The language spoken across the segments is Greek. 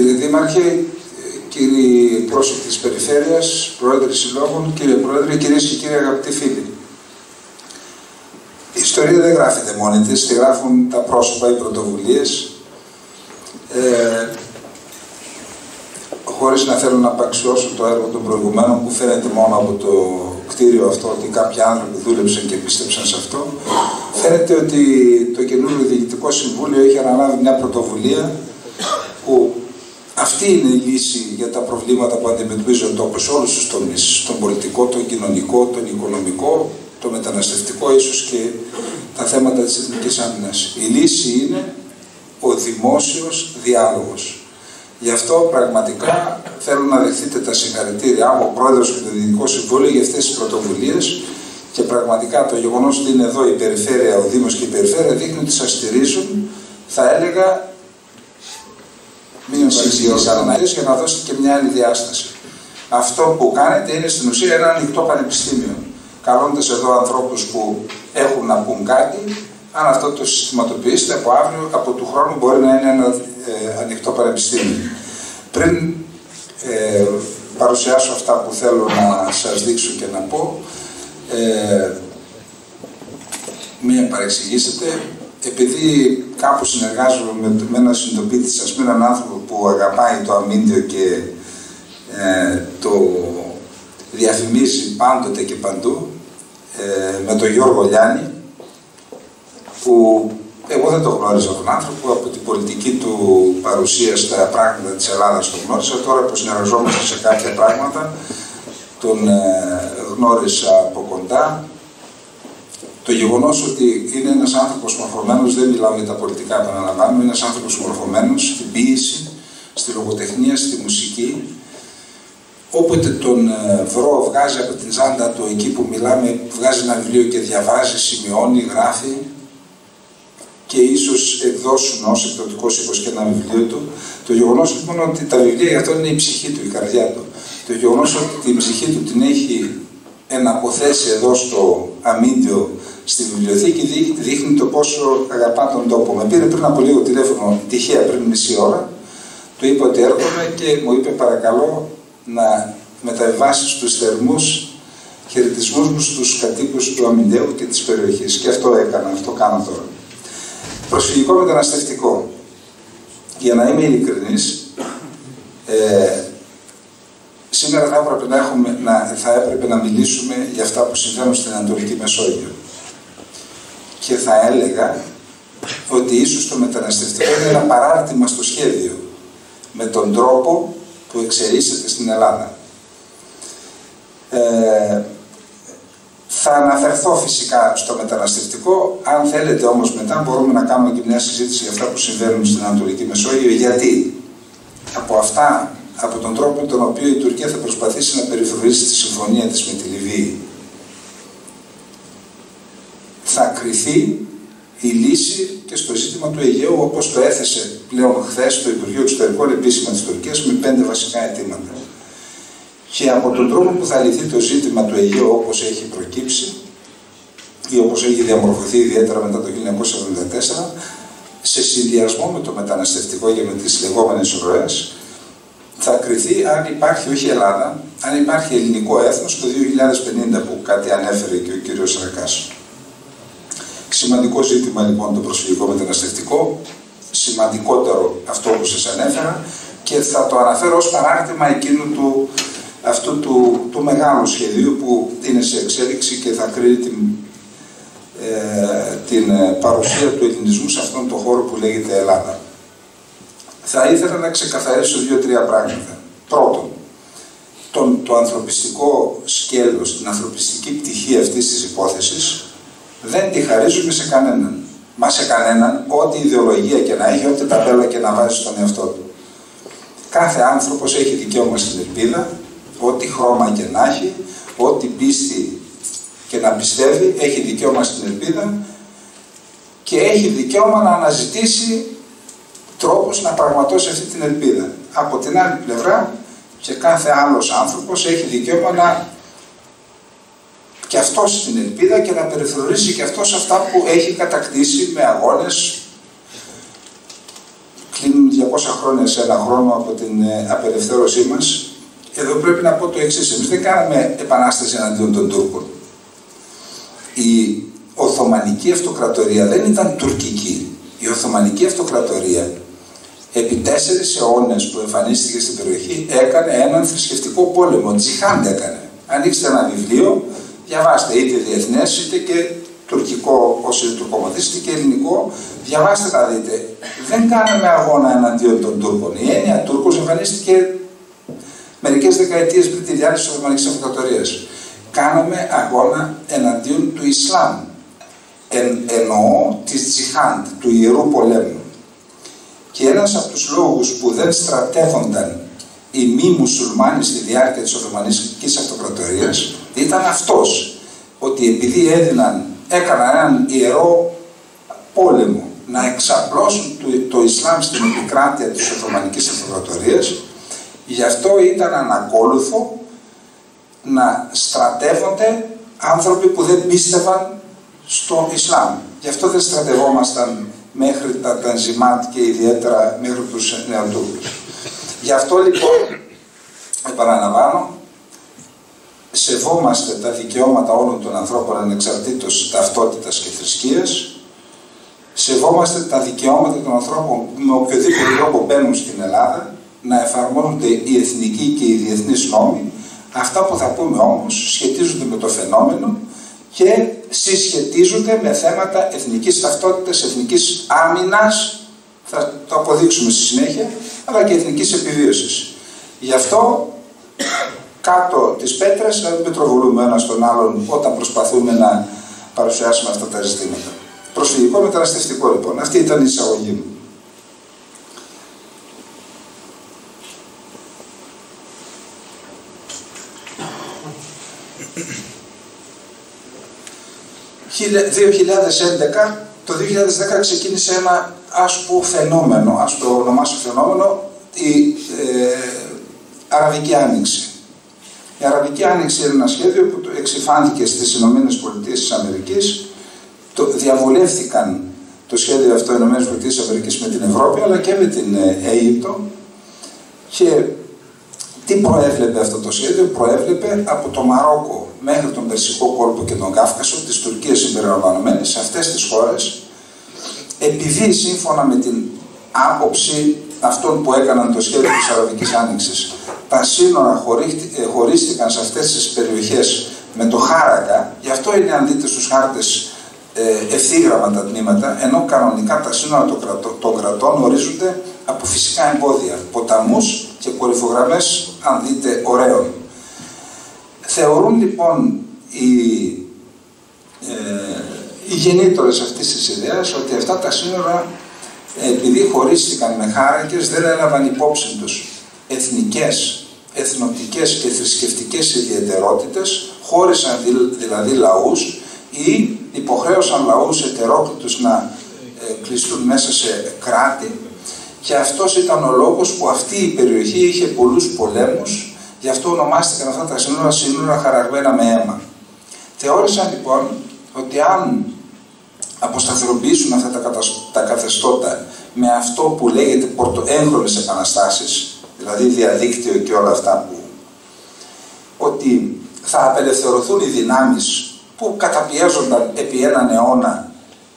Κύριε Δήμαρχε, κύριοι πρόσωποι της Περιφέρειας, Πρόεδροι Συλλόγων, κύριε Πρόεδρε, κυρίες και κύριοι αγαπητοί φίλοι. Η ιστορία δεν γράφεται μόνη της, τη γράφουν τα πρόσωπα, οι πρωτοβουλίες. Χωρίς να θέλω να απαξιώσω το έργο των προηγουμένων που φαίνεται μόνο από το κτίριο αυτό, ότι κάποιοι άνθρωποι δούλεψαν και πίστεψαν σε αυτό, φαίνεται ότι το καινούριο Διοικητικό Συμβούλιο έχει αναλάβει μια πρωτοβουλία που αυτή είναι η λύση για τα προβλήματα που αντιμετωπίζει ο τόπος σε όλους τους τομείς, τον πολιτικό, τον κοινωνικό, τον οικονομικό, το μεταναστευτικό, ίσως και τα θέματα της εθνικής άμυνας. Η λύση είναι ο δημόσιος διάλογος. Γι' αυτό πραγματικά θέλω να δεχτείτε τα συγχαρητήριά μου, ο Πρόεδρος και το Διοικητικό Συμβούλιο, για αυτές τις πρωτοβουλίες, και πραγματικά το γεγονός ότι είναι εδώ η Περιφέρεια, ο Δήμος και η Περιφέρεια δείχνει ότι σας στηρίζουν, θα έλεγα, μην συγχαρητήρια για να δώσετε και μια άλλη διάσταση. Αυτό που κάνετε είναι στην ουσία ένα ανοιχτό πανεπιστήμιο. Καλώντας εδώ ανθρώπους που έχουν να πούν κάτι, αν αυτό το συστηματοποιήσετε από αύριο, από του χρόνου μπορεί να είναι ένα ανοιχτό πανεπιστήμιο. Πριν παρουσιάσω αυτά που θέλω να σας δείξω και να πω, μην παρεξηγήσετε, επειδή κάπου συνεργάζομαι με έναν συντοπίτη σας, με έναν άνθρωπο που αγαπάει το αμύντιο και το διαφημίζει πάντοτε και παντού, με τον Γιώργο Λιάννη, που εγώ δεν το γνώριζα τον άνθρωπο, από την πολιτική του παρουσία στα πράγματα της Ελλάδας τον γνώρισα, τώρα που συνεργαζόμαστε σε κάποια πράγματα τον γνώρισα από κοντά. Το γεγονός ότι είναι ένας άνθρωπος μορφωμένος, δεν μιλάω για τα πολιτικά, επαναλαμβάνω, είναι ένας άνθρωπος μορφωμένος στην ποίηση, στη λογοτεχνία, στη μουσική. Όποτε τον βρω, βγάζει από την τσάντα του εκεί που μιλάμε, βγάζει ένα βιβλίο και διαβάζει, σημειώνει, γράφει, και ίσως εκδώσουν ως εκδοτικός οίκος και ένα βιβλίο του. Το γεγονός λοιπόν ότι τα βιβλία για αυτό είναι η ψυχή του, η καρδιά του. Το γεγονός ότι την ψυχή του την έχει εναποθέσει εδώ στο αμύντιο, στη βιβλιοθήκη, δείχνει το πόσο αγαπά τον τόπο. Με πήρε πριν από λίγο τηλέφωνο, τυχαία πριν μισή ώρα, του είπα ότι έρχομαι και μου είπε παρακαλώ να μεταβιβάσει στους θερμούς χαιρετισμούς μου στους κατοίκους του αμυντέου και της περιοχής. Και αυτό έκανα, αυτό κάνω τώρα. Προσφυγικό μεταναστευτικό. Για να είμαι ειλικρινής, σήμερα θα έπρεπε να μιλήσουμε για αυτά που συμβαίνουν στην Ανατολική Μεσόγειο. Και θα έλεγα ότι ίσως το μεταναστευτικό είναι ένα παράρτημα στο σχέδιο με τον τρόπο που εξελίσσεται στην Ελλάδα. Θα αναφερθώ φυσικά στο μεταναστευτικό, αν θέλετε όμως μετά μπορούμε να κάνουμε και μια συζήτηση για αυτά που συμβαίνουν στην Ανατολική Μεσόγειο, γιατί από τον τρόπο με τον οποίο η Τουρκία θα προσπαθήσει να περιφρουρήσει τη συμφωνία της με τη Λιβύη, θα κριθεί η λύση και στο ζήτημα του Αιγαίου, όπως το έθεσε πλέον χθες το Υπουργείο Εξωτερικών επίσημα της Τουρκίας με 5 βασικά αιτήματα. Και από τον τρόπο που θα λυθεί το ζήτημα του Αιγαίου όπως έχει προκύψει ή όπως έχει διαμορφωθεί ιδιαίτερα μετά το 1974, σε συνδυασμό με το μεταναστευτικό και με τις λεγόμενες ροές, θα κριθεί αν υπάρχει, όχι Ελλάδα, αν υπάρχει ελληνικό έθνος το 2050, που κάτι ανέφερε και ο κύριος Ρακάς. Σημαντικό ζήτημα λοιπόν το προσφυγικό μεταναστευτικό, σημαντικότερο αυτό που σας ανέφερα, και θα το αναφέρω ως παράρτημα εκείνου αυτού του μεγάλου σχεδίου που είναι σε εξέλιξη και θα κρίνει την παρουσία του ελληνισμού σε αυτόν τον χώρο που λέγεται Ελλάδα. Θα ήθελα να ξεκαθαρίσω 2-3 πράγματα. Πρώτον, το ανθρωπιστικό σκέλος, την ανθρωπιστική πτυχή αυτής της υπόθεσης δεν τη χαρίζουμε σε κανέναν. Μα σε κανέναν, ό,τι ιδεολογία και να έχει, ό,τι ταπέλα και να βάζει στον εαυτό του. Κάθε άνθρωπος έχει δικαίωμα στην ελπίδα, ό,τι χρώμα και να έχει, ό,τι πίστη και να πιστεύει, έχει δικαίωμα στην ελπίδα και έχει δικαίωμα να αναζητήσει τρόπους να πραγματώσει αυτή την ελπίδα. Από την άλλη πλευρά, και κάθε άλλος άνθρωπος έχει δικαίωμα να και αυτός στην ελπίδα και να περιφρουρήσει και αυτός αυτά που έχει κατακτήσει με αγώνες. Κλείνουν χρόνια σε ένα χρόνο από την απελευθέρωσή μας, εδώ πρέπει να πω το εξής. Εμείς δεν κάναμε επανάσταση εναντίον των Τούρκων. Η Οθωμανική Αυτοκρατορία δεν ήταν τουρκική. Η Οθωμανική Αυτοκρατορία επί 4 αιώνες που εμφανίστηκε στην περιοχή έκανε έναν θρησκευτικό πόλεμο. Τζιχάντ έκανε. Ανοίξτε ένα βιβλίο, διαβάστε είτε διεθνές είτε και τουρκικό, όσοι είναι τουρκομοδείς, είτε και ελληνικό, διαβάστε να δείτε. Δεν κάναμε αγώνα εναντίον των Τούρκων. Η έννοια Τούρκος εμφανίστηκε μερικές δεκαετίες πριν τη διάρκεια της Οθωμανικής Αυτοκρατορίας. Κάναμε αγώνα εναντίον του Ισλάμ. Εννοώ της Τζιχάντ, του Ιερού Πολέμου. Και ένας από τους λόγους που δεν στρατεύονταν οι μη μουσουλμάνοι στη διάρκεια της Οθωμανικής Αυτοκρατορίας ήταν αυτός, ότι επειδή έκαναν έναν ιερό πόλεμο να εξαπλώσουν το Ισλάμ στην επικράτεια της Οθωμανικής Αυτοκρατορίας, γι' αυτό ήταν ανακόλουθο να στρατεύονται άνθρωποι που δεν πίστευαν στο Ισλάμ. Γι' αυτό δεν στρατευόμασταν μέχρι τα Τανζιμάτ και ιδιαίτερα μέχρι τους Νεοτούρκους. Γι' αυτό λοιπόν, επαναλαμβάνω, σεβόμαστε τα δικαιώματα όλων των ανθρώπων ανεξαρτήτως ταυτότητας και θρησκείας, σεβόμαστε τα δικαιώματα των ανθρώπων που με οποιοδήποτε τρόπο μπαίνουν στην Ελλάδα, να εφαρμόζονται οι εθνικοί και οι διεθνείς νόμοι. Αυτά που θα πούμε όμως σχετίζονται με το φαινόμενο και συσχετίζονται με θέματα εθνικής ταυτότητας, εθνικής άμυνας, θα το αποδείξουμε στη συνέχεια, αλλά και εθνικής επιβίωσης. Γι' αυτό κάτω τις πέτρες να μην πετροβολούμε ένα στον άλλον όταν προσπαθούμε να παρουσιάσουμε αυτά τα ζητήματα. Προσφυγικό μεταναστευτικό λοιπόν. Αυτή ήταν η εισαγωγή μου. Το 2010 ξεκίνησε ένα φαινόμενο, ας το ονομάσω φαινόμενο, η Αραβική Άνοιξη. Η Αραβική Άνοιξη είναι ένα σχέδιο που εξυφάνθηκε στις Ηνωμένες Πολιτείες της Αμερικής. Διαβουλεύθηκαν το σχέδιο αυτό οι Ηνωμένες Πολιτείες της Αμερικής με την Ευρώπη, αλλά και με την Αίγυπτο. Και τι προέβλεπε αυτό το σχέδιο? Προέβλεπε από το Μαρόκο μέχρι τον Περσικό κόλπο και τον Κάφκασο, τις Τουρκίες συμπεριλαμβανομένες, σε αυτές τις χώρες, επειδή σύμφωνα με την άποψη αυτών που έκαναν το σχέδιο της Αραβικής Άνοιξης, τα σύνορα χωρίστηκαν σε αυτές τις περιοχές με το χάρακα, γι' αυτό είναι, αν δείτε στους χάρτες, ευθύγραμμα τα τμήματα, ενώ κανονικά τα σύνορα των κρατών ορίζονται από φυσικά εμπόδια, ποταμούς και κορυφογραμμές, αν δείτε, ωραίων. Θεωρούν λοιπόν οι γεννήτωρες αυτής της ιδέας ότι αυτά τα σύνορα, επειδή χωρίστηκαν με χάρακες, δεν έλαβαν υπόψη τους εθνικές, εθνοτικές και θρησκευτικές ιδιαιτερότητες, χώρισαν δηλαδή λαούς ή υποχρέωσαν λαούς ετερόκλητους να κλειστούν μέσα σε κράτη, και αυτός ήταν ο λόγος που αυτή η περιοχή είχε πολλούς πολέμους. Γι' αυτό ονομάστηκαν αυτά τα σύνορα χαραγμένα με αίμα. Θεώρησαν λοιπόν ότι αν αποσταθεροποιήσουν αυτά τα καθεστώτα με αυτό που λέγεται έγχρονες επαναστάσεις, δηλαδή διαδίκτυο και όλα αυτά, ότι θα απελευθερωθούν οι δυνάμεις που καταπιέζονταν επί έναν αιώνα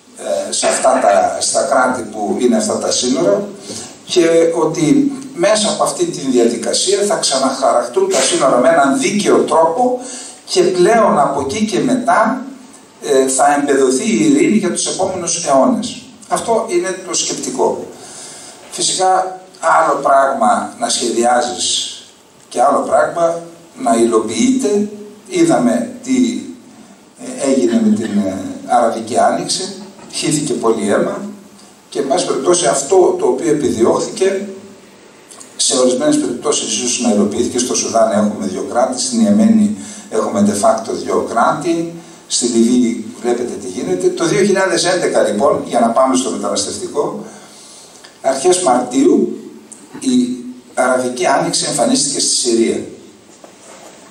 στα κράτη που είναι αυτά τα σύνορα, και ότι μέσα από αυτή τη διαδικασία θα ξαναχαρακτούν τα σύνορα με έναν δίκαιο τρόπο και πλέον από εκεί και μετά θα εμπεδοθεί η ειρήνη για τους επόμενους αιώνες. Αυτό είναι το σκεπτικό. Φυσικά άλλο πράγμα να σχεδιάζεις και άλλο πράγμα να υλοποιείται. Είδαμε τι έγινε με την Αραβική Άνοιξη, χύθηκε πολύ αίμα και εν πάση περιπτώσει αυτό το οποίο επιδιώχθηκε σε ορισμένες περιπτώσεις ίσως να υλοποιήθηκε. Στο Σουδάν έχουμε 2 κράτη, στην Ιεμένη έχουμε de facto 2 κράτη, στη Λιβύη βλέπετε τι γίνεται. Το 2011 λοιπόν, για να πάμε στο μεταναστευτικό, αρχές Μαρτίου η Αραβική Άνοιξη εμφανίστηκε στη Συρία.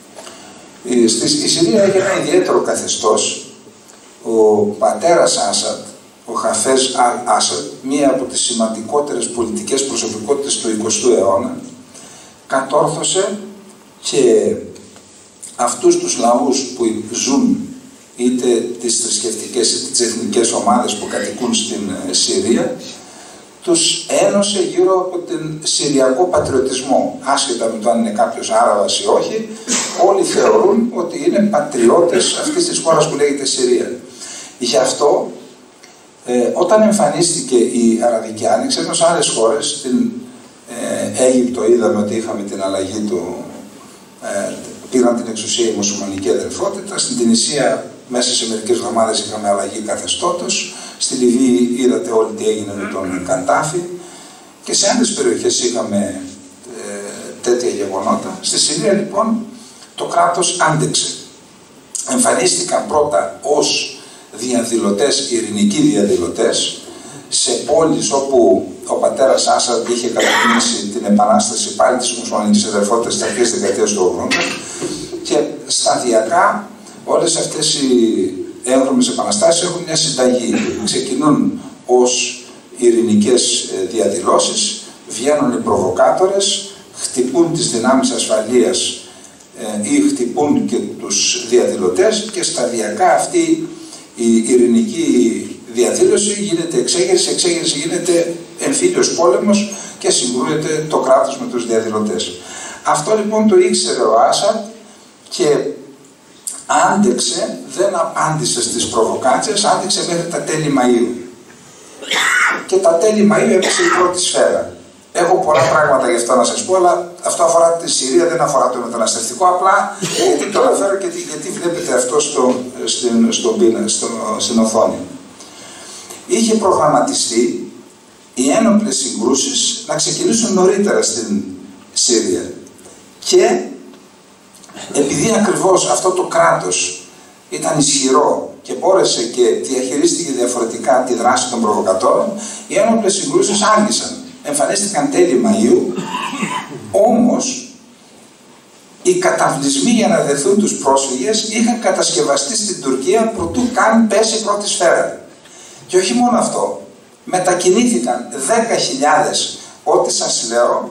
Στη Συρία έγινε ένα ιδιαίτερο καθεστώς. Ο πατέρας Άσαντ, ο Χαφέζ Αλ-Άσαντ, μία από τις σημαντικότερες πολιτικές προσωπικότητες του 20ου αιώνα, κατόρθωσε και αυτούς τους λαούς που ζουν, είτε τις θρησκευτικές είτε τις εθνικές ομάδες που κατοικούν στην Συρία, τους ένωσε γύρω από τον συριακό πατριωτισμό. Άσχετα με το αν είναι κάποιος Άραβας ή όχι, όλοι θεωρούν ότι είναι πατριώτες αυτής της χώρας που λέγεται Συρία. Γι' αυτό, όταν εμφανίστηκε η Αραβική Άνοιξη, ενώ σε άλλες χώρες, στην Αίγυπτο είδαμε ότι είχαμε την αλλαγή του, πήραν την εξουσία η μουσουλμανική αδελφότητα, στην Τινησία μέσα σε μερικές εβδομάδες είχαμε αλλαγή καθεστώτος, στη Λιβύη είδατε όλοι τι έγινε με τον Καντάφη και σε άλλες περιοχές είχαμε τέτοια γεγονότα. Στη Συρία λοιπόν το κράτος άντεξε. Εμφανίστηκαν πρώτα ως διαδηλωτές, ειρηνικοί διαδηλωτές, σε πόλεις όπου ο πατέρας Άσαντ είχε κατακινήσει την επανάσταση πάλι της μουσουλμανικής αδελφότητας στις αρχές της δεκαετίας του 80 και σταδιακά όλες αυτές οι έγχρωμες επαναστάσεις έχουν μια συνταγή. Ξεκινούν ως ειρηνικές διαδηλώσεις, βγαίνουν οι προβοκάτορες, χτυπούν τις δυνάμεις ασφαλείας ή χτυπούν και τους διαδηλωτές και σταδιακά αυτή η ειρηνική διαδήλωση γίνεται εξέγερση, εξέγερση γίνεται εμφύλιος πόλεμος και συγκρούεται το κράτος με τους διαδηλωτές. Αυτό λοιπόν το ήξερε ο Άσαντ και άντεξε, δεν απάντησε στις προβοκάτσιες, άντεξε μέχρι τα τέλη Μαΐου. Και τα τέλη Μαΐου έπεσε η πρώτη σφαίρα. Έχω πολλά πράγματα γι' αυτό να σας πω, αλλά αυτό αφορά τη Συρία, δεν αφορά το μεταναστευτικό. Απλά γιατί το αναφέρω και γιατί βλέπετε αυτό στην οθόνη. Είχε προγραμματιστεί οι ένοπλες συγκρούσεις να ξεκινήσουν νωρίτερα στην Συρία. Και επειδή ακριβώς αυτό το κράτος ήταν ισχυρό και μπόρεσε και διαχειρίστηκε διαφορετικά τη δράση των προβοκατόρων, οι ένοπλες συγκρούσεις άργησαν. Εμφανίστηκαν τέλη Μαΐου, όμως οι καταβλισμοί για να δεχθούν τους πρόσφυγες είχαν κατασκευαστεί στην Τουρκία προτού καν πέσει η πρώτη σφαίρα. Και όχι μόνο αυτό, μετακινήθηκαν 10.000, ό,τι σας λέω,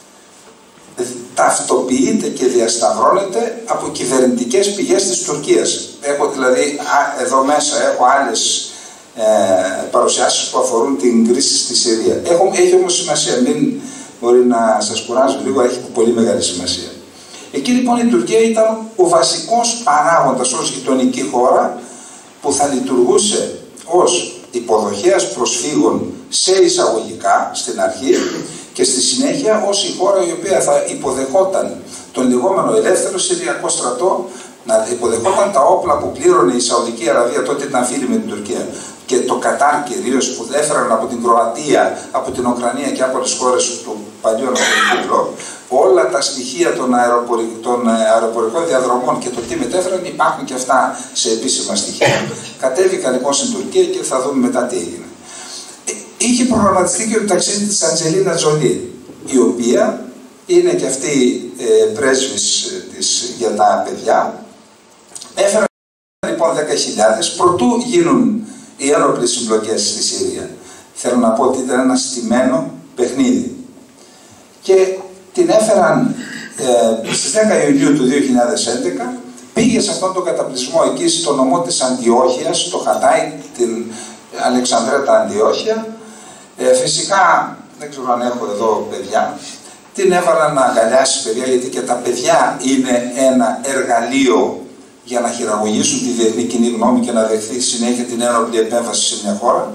ταυτοποιείται και διασταυρώνεται από κυβερνητικές πηγές της Τουρκίας. Έχω δηλαδή, εδώ μέσα έχω άλλες παρουσιάσεις που αφορούν την κρίση στη Συρία. Έχει όμως σημασία, μην μπορεί να σας κουράζω λίγο, έχει πολύ μεγάλη σημασία. Εκεί λοιπόν η Τουρκία ήταν ο βασικός παράγοντας ως γειτονική χώρα που θα λειτουργούσε ως υποδοχέας προσφύγων σε εισαγωγικά στην αρχή και στη συνέχεια ως η χώρα η οποία θα υποδεχόταν τον λεγόμενο ελεύθερο Συριακό στρατό, να υποδεχόταν τα όπλα που πλήρωνε η Σαουδική Αραβία, τότε ήταν φίλη με την Τουρκία, και το Κατάρ κυρίως που έφεραν από την Κροατία, από την Ουκρανία και από τις χώρες του παλιού Ανατολικού Μπλοκ, όλα τα στοιχεία των αεροπορικών διαδρομών και το τι μετέφεραν υπάρχουν και αυτά σε επίσημα στοιχεία. Κατέβηκαν λοιπόν στην Τουρκία και θα δούμε μετά τι έγινε. Είχε προγραμματιστεί και το ταξίδι της Αντζελίνα Τζολί, η οποία είναι και αυτή πρέσβης για τα παιδιά. Έφεραν λοιπόν 10.000 προτού γίνουν οι ένοπλες συμπλοκές στη Συρία. Θέλω να πω ότι ήταν ένα στημένο παιχνίδι. Και την έφεραν στις 10 Ιουνίου του 2011, πήγε σε αυτόν τον καταπλησμό εκεί στο νομό της Αντιόχειας, στο Χατάι, την Αλεξανδρέτα Αντιόχεια. Φυσικά, δεν ξέρω αν έχω εδώ παιδιά, την έβαλαν να αγκαλιάσει παιδιά, γιατί και τα παιδιά είναι ένα εργαλείο για να χειραγωγήσουν τη διεθνή κοινή γνώμη και να δεχθεί συνέχεια την ένοπλη επέμβαση σε μια χώρα.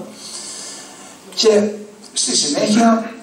Και στη συνέχεια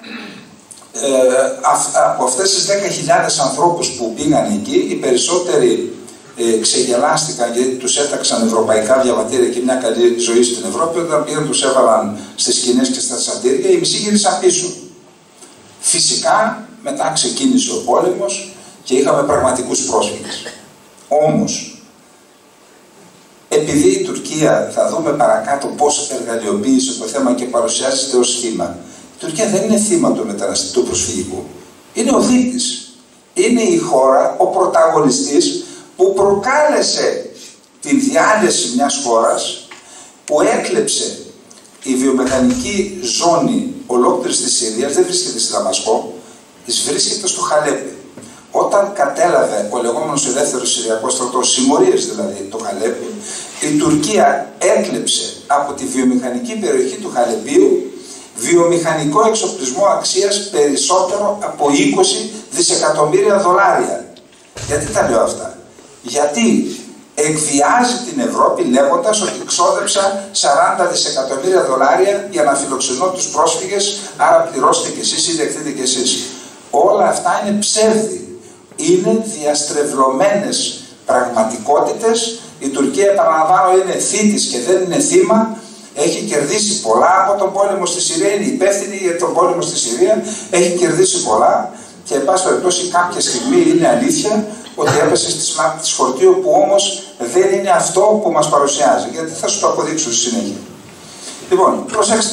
από αυτές τις 10.000 ανθρώπους που πήγαν εκεί, οι περισσότεροι ξεγελάστηκαν γιατί τους έταξαν ευρωπαϊκά διαβατήρια και μια καλή ζωή στην Ευρώπη. Όταν πήγαν τους έβαλαν στις σκηνές και στα σαντήρια, οι μισοί γύρισαν πίσω. Φυσικά μετά ξεκίνησε ο πόλεμος και είχαμε πραγματικούς πρόσφυγες. Όμως, επειδή η Τουρκία, θα δούμε παρακάτω πώς εργαλειοποίησε το θέμα και παρουσιάζεται ως θύμα. Η Τουρκία δεν είναι θύμα του μεταναστευτικού προσφυγικού. Είναι ο δείκτης. Είναι η χώρα, ο πρωταγωνιστής που προκάλεσε την διάλυση μιας χώρας, που έκλεψε η βιομηχανική ζώνη ολόκληρης της Συρίας δεν βρίσκεται στη Δαμασκό, βρίσκεται στο Χαλέπι. Όταν κατέλαβε ο λεγόμενος ελεύθερος Συριακός στρατός, συμμορίες δηλαδή το Χαλέπι, η Τουρκία έκλεψε από τη βιομηχανική περιοχή του Χαλεπίου βιομηχανικό εξοπλισμό αξίας περισσότερο από 20 δισεκατομμύρια δολάρια. Γιατί τα λέω αυτά? Γιατί εκβιάζει την Ευρώπη λέγοντας ότι ξόδεψα 40 δισεκατομμύρια δολάρια για να φιλοξενώ τους πρόσφυγες, άρα πληρώστε κι εσείς ή δεχτείτε κι εσείς. Όλα αυτά είναι ψεύδι. Είναι διαστρεβλωμένες πραγματικότητες. Η Τουρκία, επαναλαμβάνω, είναι θήτης και δεν είναι θύμα. Έχει κερδίσει πολλά από τον πόλεμο στη Συρία, είναι υπεύθυνη για τον πόλεμο στη Συρία, έχει κερδίσει πολλά και εν πάση περιπτώσει κάποια στιγμή είναι αλήθεια ότι έπεσε στη σμάρτη της φορτίου, που όμως δεν είναι αυτό που μας παρουσιάζει, γιατί θα σου το αποδείξω στη συνέχεια. Λοιπόν, προσέξτε.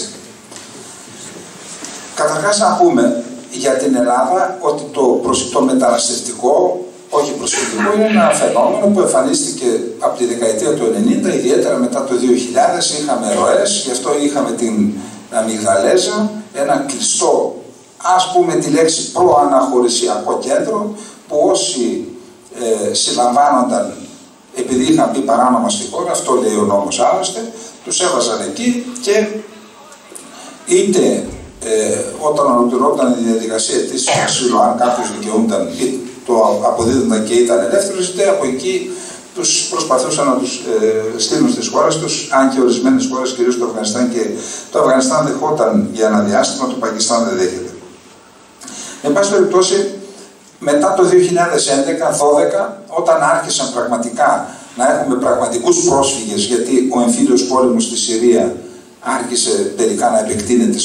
Καταρχάς να πούμε για την Ελλάδα ότι το μεταναστευτικό, όχι προσφυγικό, είναι ένα φαινόμενο που εμφανίστηκε από τη δεκαετία του 90, ιδιαίτερα μετά το 2000 είχαμε ροές, γι' αυτό είχαμε την Αμυγδαλέζα, ένα κλειστό, ας πούμε τη λέξη προαναχωρησιακό κέντρο, που όσοι συλλαμβάνονταν επειδή είχαν πει παράνομα στη χώρα, αυτό λέει ο νόμος άλλωστε, τους έβαζαν εκεί και είτε όταν ολοκληρώνονταν η διαδικασία της ασύλου, αν κάποιος δικαιούνταν ή το αποδίδονταν και ήταν ελεύθερος, είτε από εκεί τους προσπαθούσαν να τους στείλουν στις χώρες τους, αν και ορισμένες χώρες, κυρίως το Αφγανιστάν, και το Αφγανιστάν δεχόταν για ένα διάστημα, το Πακιστάν δεν δέχεται. Εν πάση περιπτώσει, μετά το 2011-12, όταν άρχισαν πραγματικά να έχουμε πραγματικούς πρόσφυγες, γιατί ο εμφύλιος πόλεμος στη Συρία άρχισε τελικά να επεκτείνεται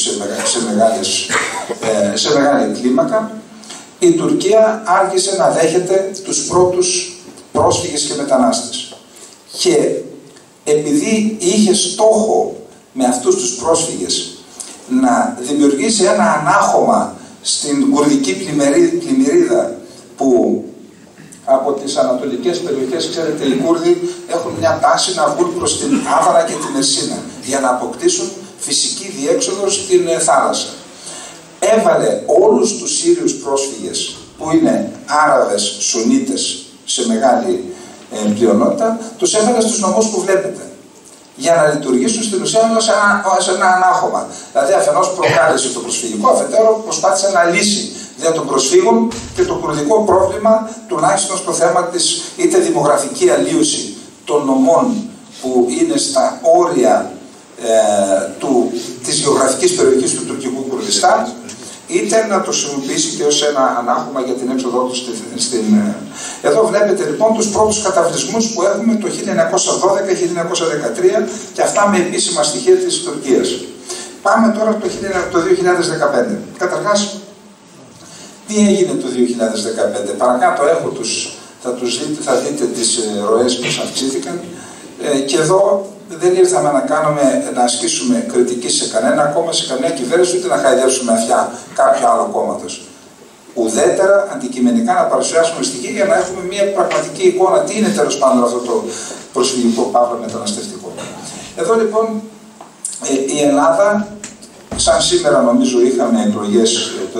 σε μεγάλη κλίμακα, η Τουρκία άρχισε να δέχεται τους πρώτους πρόσφυγες και μετανάστες. Και επειδή είχε στόχο με αυτούς τους πρόσφυγες να δημιουργήσει ένα ανάχωμα στην κουρδική πλημμυρίδα, που από τις ανατολικές περιοχές, ξέρετε, οι Κούρδοι έχουν μια τάση να βγουν προς την Άβαρα και την Μερσίνα για να αποκτήσουν φυσική διέξοδο στην θάλασσα. Έβαλε όλους τους Σύριους πρόσφυγες, που είναι Άραβες, Σουνίτες σε μεγάλη πλειονότητα, τους έβαλε στους νομούς που βλέπετε, για να λειτουργήσουν στην ουσία σε ένα ανάχωμα. Δηλαδή, αφενός προκάλεσε το προσφυγικό, αφετέρου προσπάθησε να λύσει δια των προσφύγων και το κουρδικό πρόβλημα, τουλάχιστον στο θέμα της είτε δημογραφική αλλίωση των νομών που είναι στα όρια της γεωγραφικής περιοχής του τουρκικού Κουρδιστάν, είτε να το χρησιμοποιήσει και ως ένα ανάχωμα για την έξοδό του Εδώ βλέπετε λοιπόν τους πρώτους καταβλισμούς που έχουμε το 1912-1913 και αυτά με επίσημα στοιχεία της Τουρκίας. Πάμε τώρα το 2015. Καταρχάς, τι έγινε το 2015. Παρακάτω έχω θα δείτε τις ροές που αυξήθηκαν και εδώ δεν ήρθαμε να ασκήσουμε κριτική σε κανένα κόμμα, σε καμία κυβέρνηση, ούτε να χαϊδεύσουμε αυτιά κάποιο άλλο κόμματος. Ουδέτερα αντικειμενικά να παρουσιάσουμε στοιχεία για να έχουμε μια πραγματική εικόνα τι είναι τέλος πάντων αυτό το προσφυγικό παύλα μεταναστευτικό. Εδώ λοιπόν η Ελλάδα, σαν σήμερα νομίζω είχαμε εκλογές το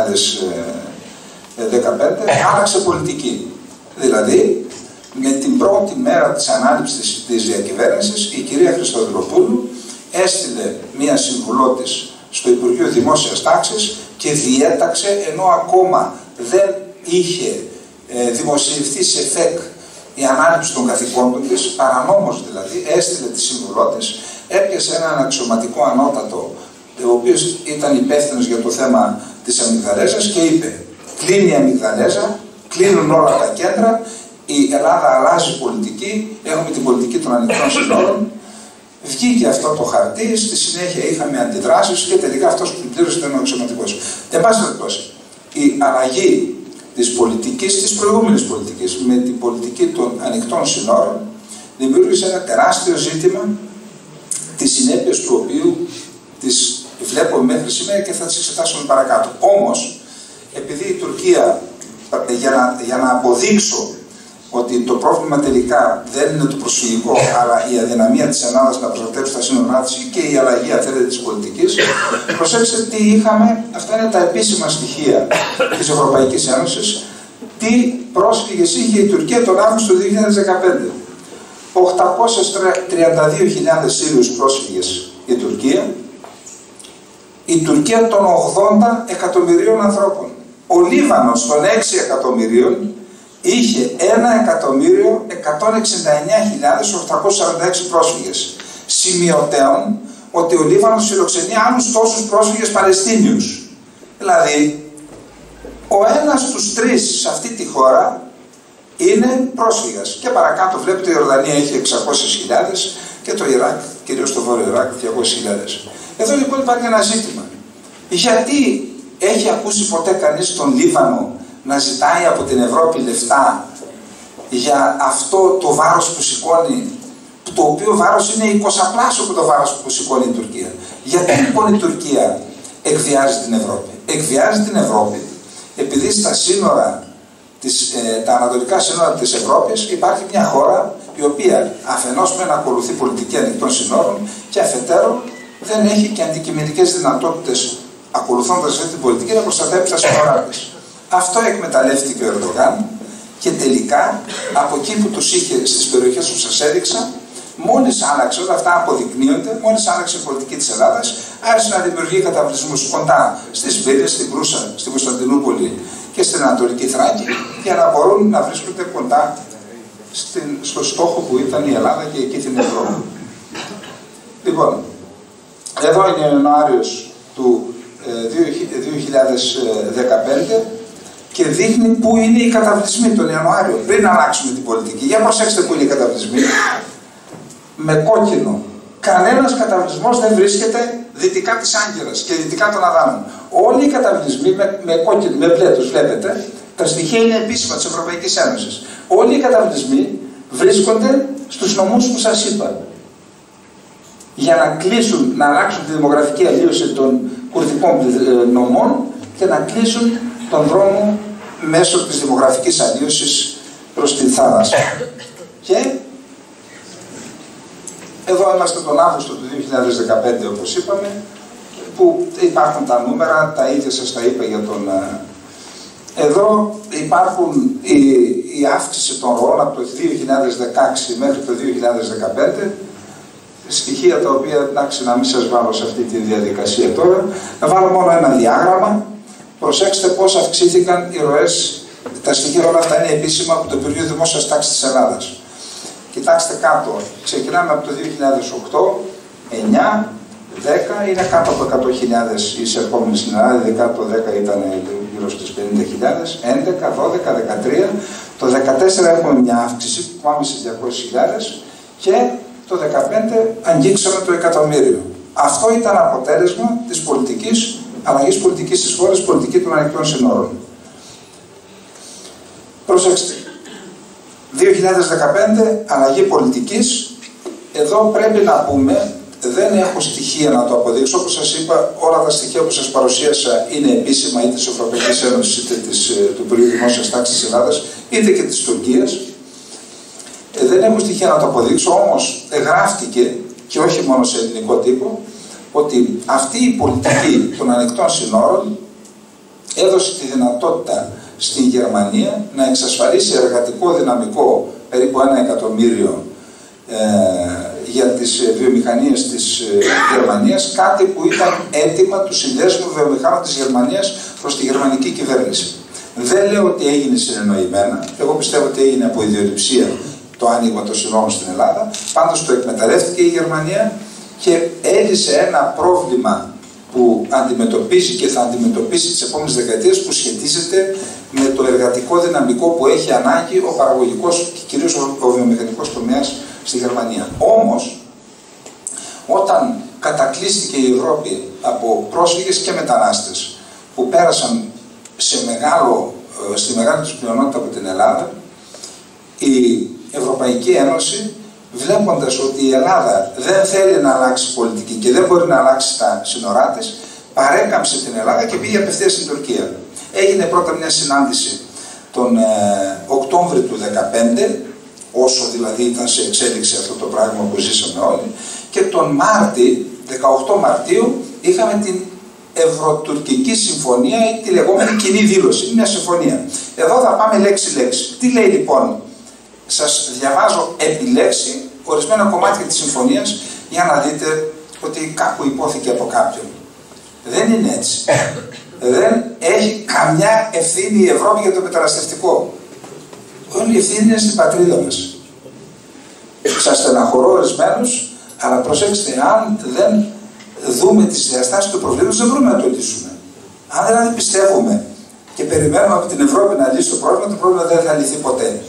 2015, άλλαξε πολιτική. Δηλαδή, με την πρώτη μέρα της ανάληψης της διακυβέρνησης, η κυρία Χριστοδουλοπούλου έστειλε μία συμβουλό της στο Υπουργείο Δημόσιας Τάξης και διέταξε, ενώ ακόμα δεν είχε δημοσιευτεί σε ΦΕΚ η ανάληψη των καθηκόντων της, παρανόμως δηλαδή, έστειλε τη συμβουλό της, έπιασε έναν αξιωματικό ανώτατο, ο οποίος ήταν υπεύθυνος για το θέμα της Αμυγδαλέζας και είπε: κλείνει η Αμυγδαλέζα, κλείνουν όλα τα κέντρα, η Ελλάδα αλλάζει πολιτική, έχουμε την πολιτική των ανοιχτών συνόρων. Βγήκε αυτό το χαρτί, στη συνέχεια είχαμε αντιδράσεις και τελικά αυτός που πλήρωσε ήταν ο αξιωματικός. Εν πάση περιπτώσει, η αλλαγή της πολιτικής, της προηγούμενης πολιτικής, με την πολιτική των ανοιχτών συνόρων, δημιούργησε ένα τεράστιο ζήτημα, τις συνέπειες του οποίου τις βλέπουμε μέχρι σήμερα και θα τις εξετάσουμε παρακάτω. Όμως, επειδή η Τουρκία, για να αποδείξω ότι το πρόβλημα τελικά δεν είναι το προσφυγικό, αλλά η αδυναμία της Ελλάδας να προστατεύσει τα σύνορά της και η αλλαγή, αν θέλετε, της πολιτικής. Προσέξτε τι είχαμε, αυτά είναι τα επίσημα στοιχεία της Ευρωπαϊκής Ένωσης, τι πρόσφυγες είχε η Τουρκία τον Αύγουστο του 2015. 832.000 Σύριους πρόσφυγες η Τουρκία, η Τουρκία των 80 εκατομμυρίων ανθρώπων. Ο Λίβανος των 6 εκατομμυρίων είχε 1.169.846 πρόσφυγες. Σημειωτέων ότι ο Λίβανος φιλοξενεί άλλους τόσους πρόσφυγες Παλαιστίνιους. Δηλαδή, ο ένας στους τρεις σε αυτή τη χώρα είναι πρόσφυγας. Και παρακάτω βλέπετε η Ιορδανία έχει 600.000 και το Ιράκ, κυρίως το Βόρειο Ιράκ, 200.000. Εδώ λοιπόν υπάρχει ένα ζήτημα. Γιατί έχει ακούσει ποτέ κανείς τον Λίβανο να ζητάει από την Ευρώπη λεφτά για αυτό το βάρος που σηκώνει, το οποίο βάρος είναι 20πλάσιο από το βάρος που σηκώνει η Τουρκία? Γιατί λοιπόν η Τουρκία εκβιάζει την Ευρώπη? Εκβιάζει την Ευρώπη επειδή στα σύνορα, τα ανατολικά σύνορα της Ευρώπης υπάρχει μια χώρα η οποία αφενός μεν ακολουθεί πολιτική ανοιχτών συνόρων και αφετέρου δεν έχει και αντικειμενικές δυνατότητες, ακολουθώντας αυτή την πολιτική, να προστατεύει τα σύνορά της. Αυτό εκμεταλλεύτηκε ο Ερντογάν και τελικά από εκεί που τους είχε στις περιοχές που σας έδειξα, μόλις άλλαξε, όλα αυτά αποδεικνύονται, μόλις άλλαξε η πολιτική της Ελλάδας, άρχισε να δημιουργεί καταβλισμούς κοντά στις Βίλες, στην Κρούσα, στην Κωνσταντινούπολη και στην Ανατολική Θράκη, για να μπορούν να βρίσκονται κοντά στο στόχο που ήταν η Ελλάδα και εκεί την Ευρώπη. Λοιπόν, εδώ είναι ο Ιανουάριος του 2015 και δείχνει πού είναι οι καταβλισμοί τον Ιανουάριο, πριν αλλάξουμε την πολιτική. Για προσέξτε πού είναι οι καταβλισμοί. Με κόκκινο. Κανένας καταβλισμός δεν βρίσκεται δυτικά της Άγκυρας και δυτικά των Αδάμων. Όλοι οι καταβλισμοί με κόκκινο, με μπλε τους βλέπετε, τα στοιχεία είναι επίσημα της Ευρωπαϊκής Ένωσης. Όλοι οι καταβλισμοί βρίσκονται στους νομούς που σας είπα. Για να κλείσουν, να αλλάξουν τη δημογραφική αλλίωση των κουρδικών νομών και να κλείσουν τον δρόμο μέσω της δημογραφικής αλλίωσης προς την θάλασσα. Και εδώ είμαστε τον Αύγουστο του 2015, όπως είπαμε, που υπάρχουν τα νούμερα, τα ίδια σας τα είπα για τον... Εδώ υπάρχουν η αύξηση των ροών από το 2016 μέχρι το 2015, στοιχεία τα οποία, εντάξει, να μην σας βάλω σε αυτή τη διαδικασία τώρα, να βάλω μόνο ένα διάγραμμα. Προσέξτε πώς αυξήθηκαν οι ροές, τα στοιχεία όλα αυτά είναι επίσημα από το Υπουργείο Δημόσιας Τάξης της Ελλάδας. Κοιτάξτε κάτω, ξεκινάμε από το 2008, 9, 10, είναι κάτω από 100.000 οι εισερχόμενοι στην Ελλάδα, ειδικά το 10 ήταν γύρω στις 50.000, 11, 12, 13, το 14 έχουμε μια αύξηση που πάμε στις 200.000 και το 2015 αγγίξαμε το εκατομμύριο. Αυτό ήταν αποτέλεσμα της πολιτικής, αλλαγής πολιτικής της χώρας, πολιτική των ανοιχτών συνόρων. Προσέξτε. 2015, αλλαγή πολιτικής. Εδώ πρέπει να πούμε, δεν έχω στοιχεία να το αποδείξω, όπως σας είπα, όλα τα στοιχεία που σας παρουσίασα είναι επίσημα είτε της Ευρωπαϊκής Ένωσης, είτε του Υπουργείου Δημόσιας Τάξης της Ελλάδας, είτε και της Τουρκίας. Δεν έχω στοιχεία να το αποδείξω, όμως γράφτηκε, και όχι μόνο σε ελληνικό τύπο, ότι αυτή η πολιτική των ανοιχτών συνόρων έδωσε τη δυνατότητα στην Γερμανία να εξασφαλίσει εργατικό δυναμικό περίπου 1 εκατομμύριο για τις βιομηχανίες της Γερμανίας, κάτι που ήταν αίτημα του Συνδέσμου Βιομηχάνων της Γερμανίας προς τη γερμανική κυβέρνηση. Δεν λέω ότι έγινε συνεννοημένα, εγώ πιστεύω ότι έγινε από ιδιοληψία το άνοιγμα των συνόρων στην Ελλάδα, πάντως το εκμεταλλεύτηκε η Γερμανία και έλυσε ένα πρόβλημα που αντιμετωπίζει και θα αντιμετωπίσει τις επόμενες δεκαετίες, που σχετίζεται με το εργατικό δυναμικό που έχει ανάγκη ο παραγωγικός και κυρίως ο βιομηχανικός τομέας στη Γερμανία. Όμως, όταν κατακλείστηκε η Ευρώπη από πρόσφυγες και μετανάστες που πέρασαν στη μεγάλη τους πλειονότητα από την Ελλάδα, η Ευρωπαϊκή Ένωση, βλέποντας ότι η Ελλάδα δεν θέλει να αλλάξει πολιτική και δεν μπορεί να αλλάξει τα σύνορά της, παρέκαμψε την Ελλάδα και πήγε απευθείας στην Τουρκία. Έγινε πρώτα μια συνάντηση τον Οκτώβριο του 2015, όσο δηλαδή ήταν σε εξέλιξη αυτό το πράγμα που ζήσαμε όλοι, και τον Μάρτι, 18 Μαρτίου, είχαμε την Ευρωτουρκική Συμφωνία ή τη λεγόμενη κοινή δήλωση. Είναι μια συμφωνία. Εδώ θα πάμε λέξη-λέξη. Τι λέει λοιπόν? Σας διαβάζω επί λέξη ορισμένα κομμάτια της συμφωνίας για να δείτε ότι κάπου υπόθηκε από κάποιον. Δεν είναι έτσι. Δεν έχει καμιά ευθύνη η Ευρώπη για το μεταναστευτικό. Όλη η ευθύνη είναι στην πατρίδα μας. Σας στεναχωρώ ορισμένους, αλλά προσέξτε, αν δεν δούμε τις διαστάσεις του προβλήματος, δεν μπορούμε να το λύσουμε. Αν δηλαδή πιστεύουμε και περιμένουμε από την Ευρώπη να λύσει το πρόβλημα δεν θα λυθεί ποτέ.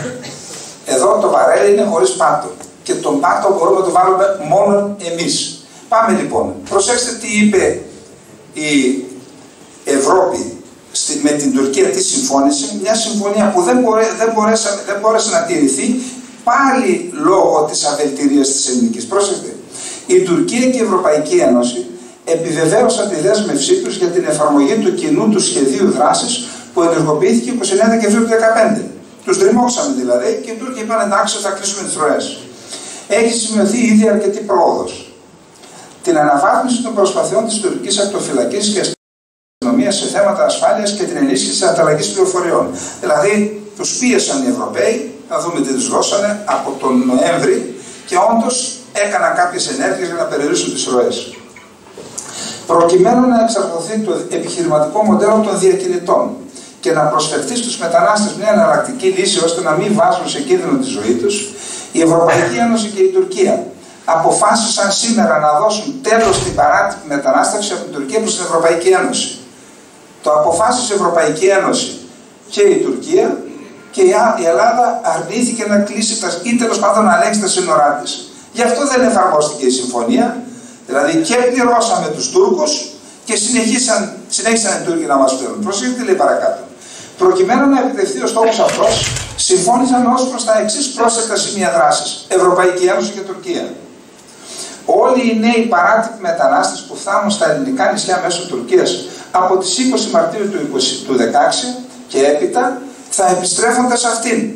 Εδώ το βαρέλι είναι χωρίς πάτο. Και τον πάτο μπορούμε να το βάλουμε μόνο εμείς. Πάμε λοιπόν. Προσέξτε τι είπε η Ευρώπη με την Τουρκία, τι συμφώνησε. Μια συμφωνία που δεν μπόρεσε να τηρηθεί πάλι λόγω της αβελτηρίας της ελληνικής. Πρόσεχτε. Η Τουρκία και η Ευρωπαϊκή Ένωση επιβεβαίωσαν τη δέσμευσή τους για την εφαρμογή του κοινού του σχεδίου δράσης που ενεργοποιήθηκε 29 Δεκεμβρίου του 2015. Τους δρυμώξαμε δηλαδή και οι Τούρκοι είπαν εντάξει, θα κλείσουμε τις ροές. Έχει σημειωθεί ήδη αρκετή πρόοδος. Την αναβάθμιση των προσπαθειών της τουρκικής ακτοφυλακής και αστυνομίας σε θέματα ασφάλειας και την ενίσχυση της ανταλλαγής πληροφοριών. Δηλαδή, τους πίεσαν οι Ευρωπαίοι, θα δούμε τι τους δώσανε, από τον Νοέμβρη και όντως έκαναν κάποιες ενέργειες για να περιορίσουν τις ροές. Προκειμένου να εξαρθωθεί το επιχειρηματικό μοντέλο των διακινητών και να προσφερθεί στους μετανάστες μια εναλλακτική λύση ώστε να μην βάζουν σε κίνδυνο τη ζωή τους, η Ευρωπαϊκή Ένωση και η Τουρκία αποφάσισαν σήμερα να δώσουν τέλος στην παράτυπη μετανάστευση από την Τουρκία προς την Ευρωπαϊκή Ένωση. Το αποφάσισε η Ευρωπαϊκή Ένωση και η Τουρκία και η Ελλάδα αρνήθηκε να κλείσει ή τέλος πάντων να ελέγξει τα σύνορά της. Γι' αυτό δεν εφαρμόστηκε η συμφωνία, δηλαδή και πληρώσαμε τους Τούρκους και συνέχισαν οι Τούρκοι να μας πληρώνουν. Προσέξτε τι λέει παρακάτω. Προκειμένου να επιτευχθεί ο στόχος αυτός, συμφώνησαν ως προς τα εξής πρόσθετα σημεία δράσης: Ευρωπαϊκή Ένωση και Τουρκία. Όλοι οι νέοι παράτυποι μετανάστες που φτάνουν στα ελληνικά νησιά μέσω Τουρκίας από τις 20 Μαρτίου του 2016 και έπειτα θα επιστρέφονται σε αυτήν.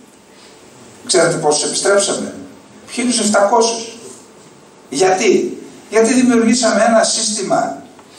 Ξέρετε πόσους επιστρέψαμε? 1.700. Γιατί? Γιατί δημιουργήσαμε ένα σύστημα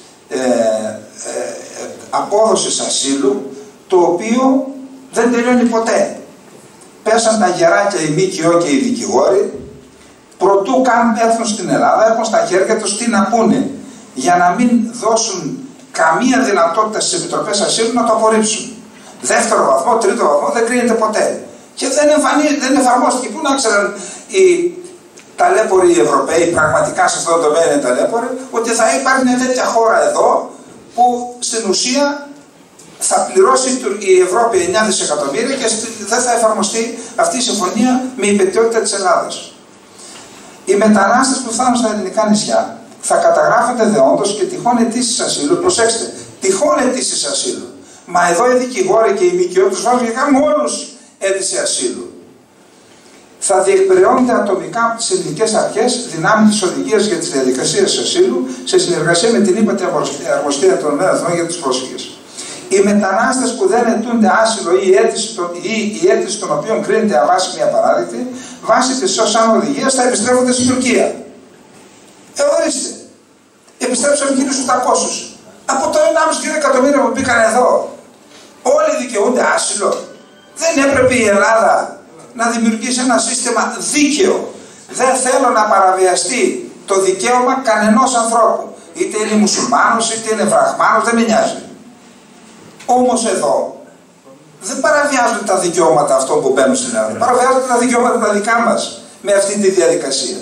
απόδοσης ασύλου το οποίο δεν τελειώνει ποτέ. Πέσαν τα γεράκια, οι ΜΚΟ και οι δικηγόροι, προτού καν έρθουν στην Ελλάδα, έχουν στα χέρια τους τι να πούνε, για να μην δώσουν καμία δυνατότητα στις επιτροπές ασύλου να το απορρίψουν. Δεύτερο βαθμό, τρίτο βαθμό, δεν κρίνεται ποτέ. Και δεν εφαρμόστηκε. Πού να ξέραν οι ταλέποροι οι Ευρωπαίοι, πραγματικά σε αυτό το τομέα είναι ταλέποροι, ότι θα υπάρχει μια τέτοια χώρα εδώ που στην ουσία θα πληρώσει η Ευρώπη 9 δισεκατομμύρια και δεν θα εφαρμοστεί αυτή η συμφωνία με υπετιότητα της Ελλάδας. Οι μετανάστες που φτάνουν στα ελληνικά νησιά θα καταγράφονται δεόντως και τυχόν αιτήσεις ασύλου. Προσέξτε, τυχόν αιτήσεις ασύλου. Μα εδώ οι δικηγόροι και οι ΜΚΟ τους βάζουν και κάνουν όλους αίτηση ασύλου. Θα διεκπεραιώνονται ατομικά από τις ελληνικές αρχές δυνάμει της οδηγίας για τις διαδικασίες ασύλου σε συνεργασία με την ύπατη αρμοστία των ΗΠΑ για τους πρόσφυγες. Οι μετανάστες που δεν αιτούνται άσυλο ή η αίτηση των οποίων κρίνεται αβάσιμη απαράδεκτη, βάσει της ΩΣΑΝ οδηγίας θα επιστρέφονται στην Τουρκία. Ορίστε, επιστρέψαμε 1.800. Από το 1,5 εκατομμύριο που μπήκαν εδώ, όλοι δικαιούνται άσυλο. Δεν έπρεπε η Ελλάδα να δημιουργήσει ένα σύστημα δίκαιο? Δεν θέλω να παραβιαστεί το δικαίωμα κανενός ανθρώπου. Είτε είναι μουσουλμάνος, είτε είναι βραχμάνος, δεν με νοιάζει. Όμως εδώ δεν παραβιάζονται τα δικαιώματα αυτών που μπαίνουν στην Ελλάδα. Παραβιάζονται τα δικαιώματα τα δικά μας με αυτή τη διαδικασία.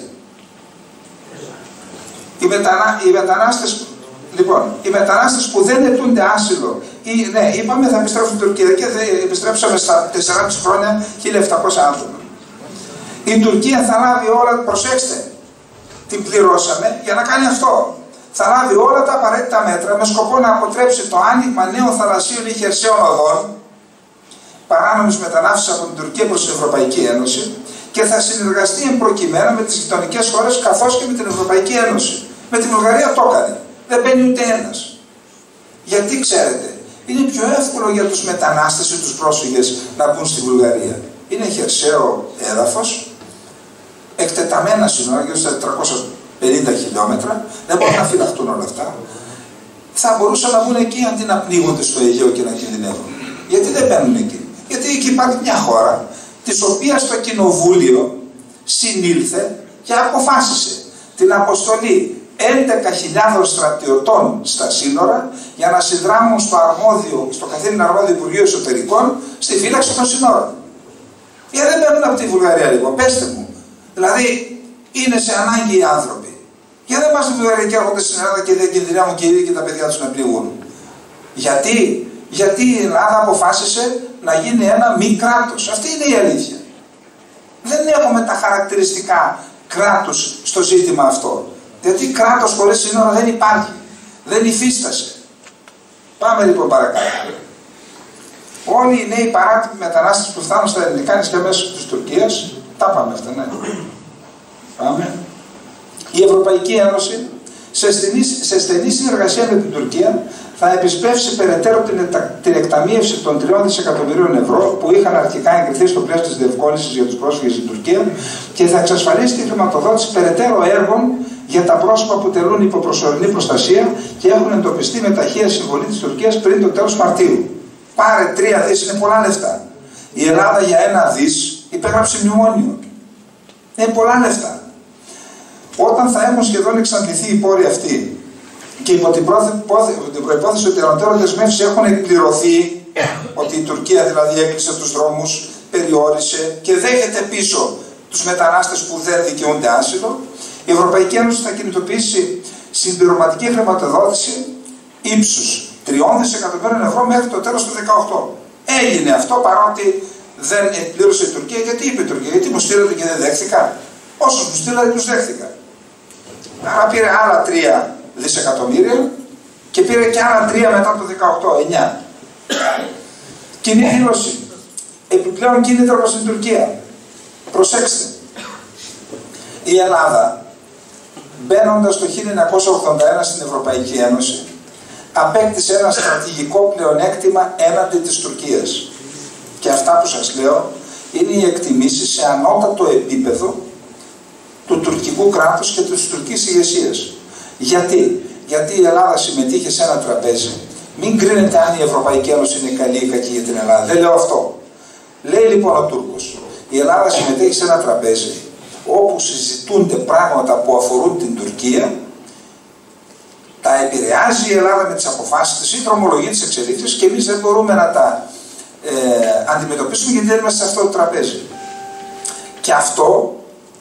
Οι μετανάστες που δεν αιτούνται άσυλο, ναι, είπαμε θα επιστρέψουν στην Τουρκία και επιστρέψαμε στα 4,5 χρόνια 1.700 άτομα. Η Τουρκία θα λάβει όλα, προσέξτε, την πληρώσαμε για να κάνει αυτό. Θα λάβει όλα τα απαραίτητα μέτρα με σκοπό να αποτρέψει το άνοιγμα νέων θαλασσίων ή χερσαίων οδών παράνομης μετανάστευσης από την Τουρκία προς την Ευρωπαϊκή Ένωση και θα συνεργαστεί εν προκειμένου με τις γειτονικές χώρες καθώς και με την Ευρωπαϊκή Ένωση. Με την Βουλγαρία το έκανε. Δεν μπαίνει ούτε ένας. Γιατί ξέρετε, Είναι πιο εύκολο για τους μετανάστες ή τους πρόσφυγες να μπουν στη Βουλγαρία. Είναι χερσαίο έδαφος, εκτεταμένα σύνορα, γύρω στα 450 χιλιόμετρα, δεν μπορούν να φυλαχτούν όλα αυτά. Θα μπορούσαν να μπουν εκεί αντί να πνίγονται στο Αιγαίο και να κινδυνεύουν. Γιατί δεν μπαίνουν εκεί? Γιατί εκεί υπάρχει μια χώρα, της οποίας το κοινοβούλιο συνήλθε και αποφάσισε την αποστολή 11.000 στρατιωτών στα σύνορα για να συνδράμουν στο καθήλυνα αρμόδιο Υπουργείο Εσωτερικών στη φύλαξη των σύνορων. Γιατί δεν παίρνουν από τη Βουλγαρία λοιπόν, πέστε μου. Δηλαδή είναι σε ανάγκη οι άνθρωποι. Γιατί δεν πάνε στη Βουλγαρία και έρχονται στην Ελλάδα και δεν κινδυνεύουν και οι ίδιοι και τα παιδιά τους να πληγούν? Γιατί η Ελλάδα αποφάσισε να γίνει ένα μη κράτος. Αυτή είναι η αλήθεια. Δεν έχουμε τα χαρακτηριστικά κράτους στο ζήτημα αυτό. Γιατί κράτος χωρίς σύνορα δεν υπάρχει. Δεν υφίστασε. Πάμε λοιπόν παρακάτω. Όλοι οι νέοι παράτυποι μετανάστες που φτάνουν στα ελληνικά νησιά μέσω της Τουρκίας, τα πάμε αυτά, ναι. Πάμε. Η Ευρωπαϊκή Ένωση σε στενή συνεργασία με την Τουρκία θα επισπεύσει περαιτέρω την εκταμείευση των 3 δισεκατομμυρίων ευρώ που είχαν αρχικά εγκριθεί στο πλαίσιο της διευκόλυνσης για τους πρόσφυγες στην Τουρκία και θα εξασφαλίσει τη χρηματοδότηση περαιτέρω έργων για τα πρόσωπα που τελούν υποπροσωρινή προστασία και έχουν εντοπιστεί με ταχεία συμβολή της Τουρκίας πριν το τέλος Μαρτίου. Πάρε 3 δις, είναι πολλά λεφτά. Η Ελλάδα για 1 δις υπέγραψε μνημόνιο. Είναι πολλά λεφτά. Όταν θα έχουν σχεδόν εξαντληθεί οι πόροι αυτοί και υπό την προϋπόθεση ότι οι ανωτέρω δεσμεύσεις έχουν εκπληρωθεί, ότι η Τουρκία δηλαδή έκλεισε τους δρόμους, περιόρισε και δέχεται πίσω τους μετανάστες που δεν δικαιούνται άσυλο, η Ευρωπαϊκή Ένωση θα κινητοποιήσει συμπληρωματική χρηματοδότηση ύψους 3 δισεκατομμυρίων ευρώ μέχρι το τέλος του 2018. Έγινε αυτό παρότι δεν εκπλήρωσε η Τουρκία. Γιατί είπε η Τουρκία? Γιατί μου στείλατε και δεν δέχτηκα? Όσους μου στείλατε τους δέχτηκα. Άρα πήρε άλλα 3 δισεκατομμύρια και πήρε και άλλα 3 μετά το 18, 9. Κοινή δήλωση. Επιπλέον κίνητρα προς την Τουρκία. Προσέξτε. Η Ελλάδα, μπαίνοντας το 1981 στην Ευρωπαϊκή Ένωση, απέκτησε ένα στρατηγικό πλεονέκτημα έναντι της Τουρκίας. Και αυτά που σας λέω είναι οι εκτιμήσεις σε ανώτατο επίπεδο του τουρκικού κράτους και της τουρκικής ηγεσίας. Γιατί η Ελλάδα συμμετείχε σε ένα τραπέζι. Μην κρίνετε αν η Ευρωπαϊκή Ένωση είναι καλή ή κακή για την Ελλάδα. Δεν λέω αυτό. Λέει λοιπόν ο Τούρκος, η Ελλάδα συμμετέχει σε ένα τραπέζι όπου συζητούνται πράγματα που αφορούν την Τουρκία, τα επηρεάζει η Ελλάδα με τις αποφάσεις της ή δρομολογεί τις εξελίξεις και εμείς δεν μπορούμε να τα αντιμετωπίσουμε γιατί δεν είμαστε σε αυτό το τραπέζι. Και αυτό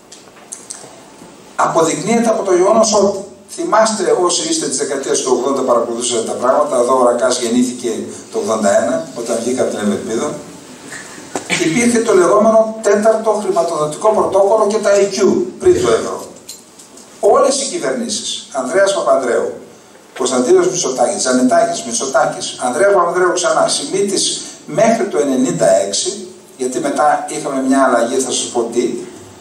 αποδεικνύεται από το γεγονός ότι θυμάστε όσοι είστε της δεκαετίας του 80 παρακολουθούσατε τα πράγματα. Εδώ ο Ρακάς γεννήθηκε το 81 όταν βγήκα από την Ευελπίδα. Υπήρχε το λεγόμενο 4ο χρηματοδοτικό πρωτόκολλο και τα IQ πριν το ευρώ. Όλες οι κυβερνήσεις, Ανδρέας Παπανδρέου, Κωνσταντίνος Μητσοτάκης, Τζανετάκης, Μητσοτάκης, Ανδρέας Παπανδρέου ξανά, Σιμίτης μέχρι το 96, γιατί μετά είχαμε μια αλλαγή, θα σας πω τι,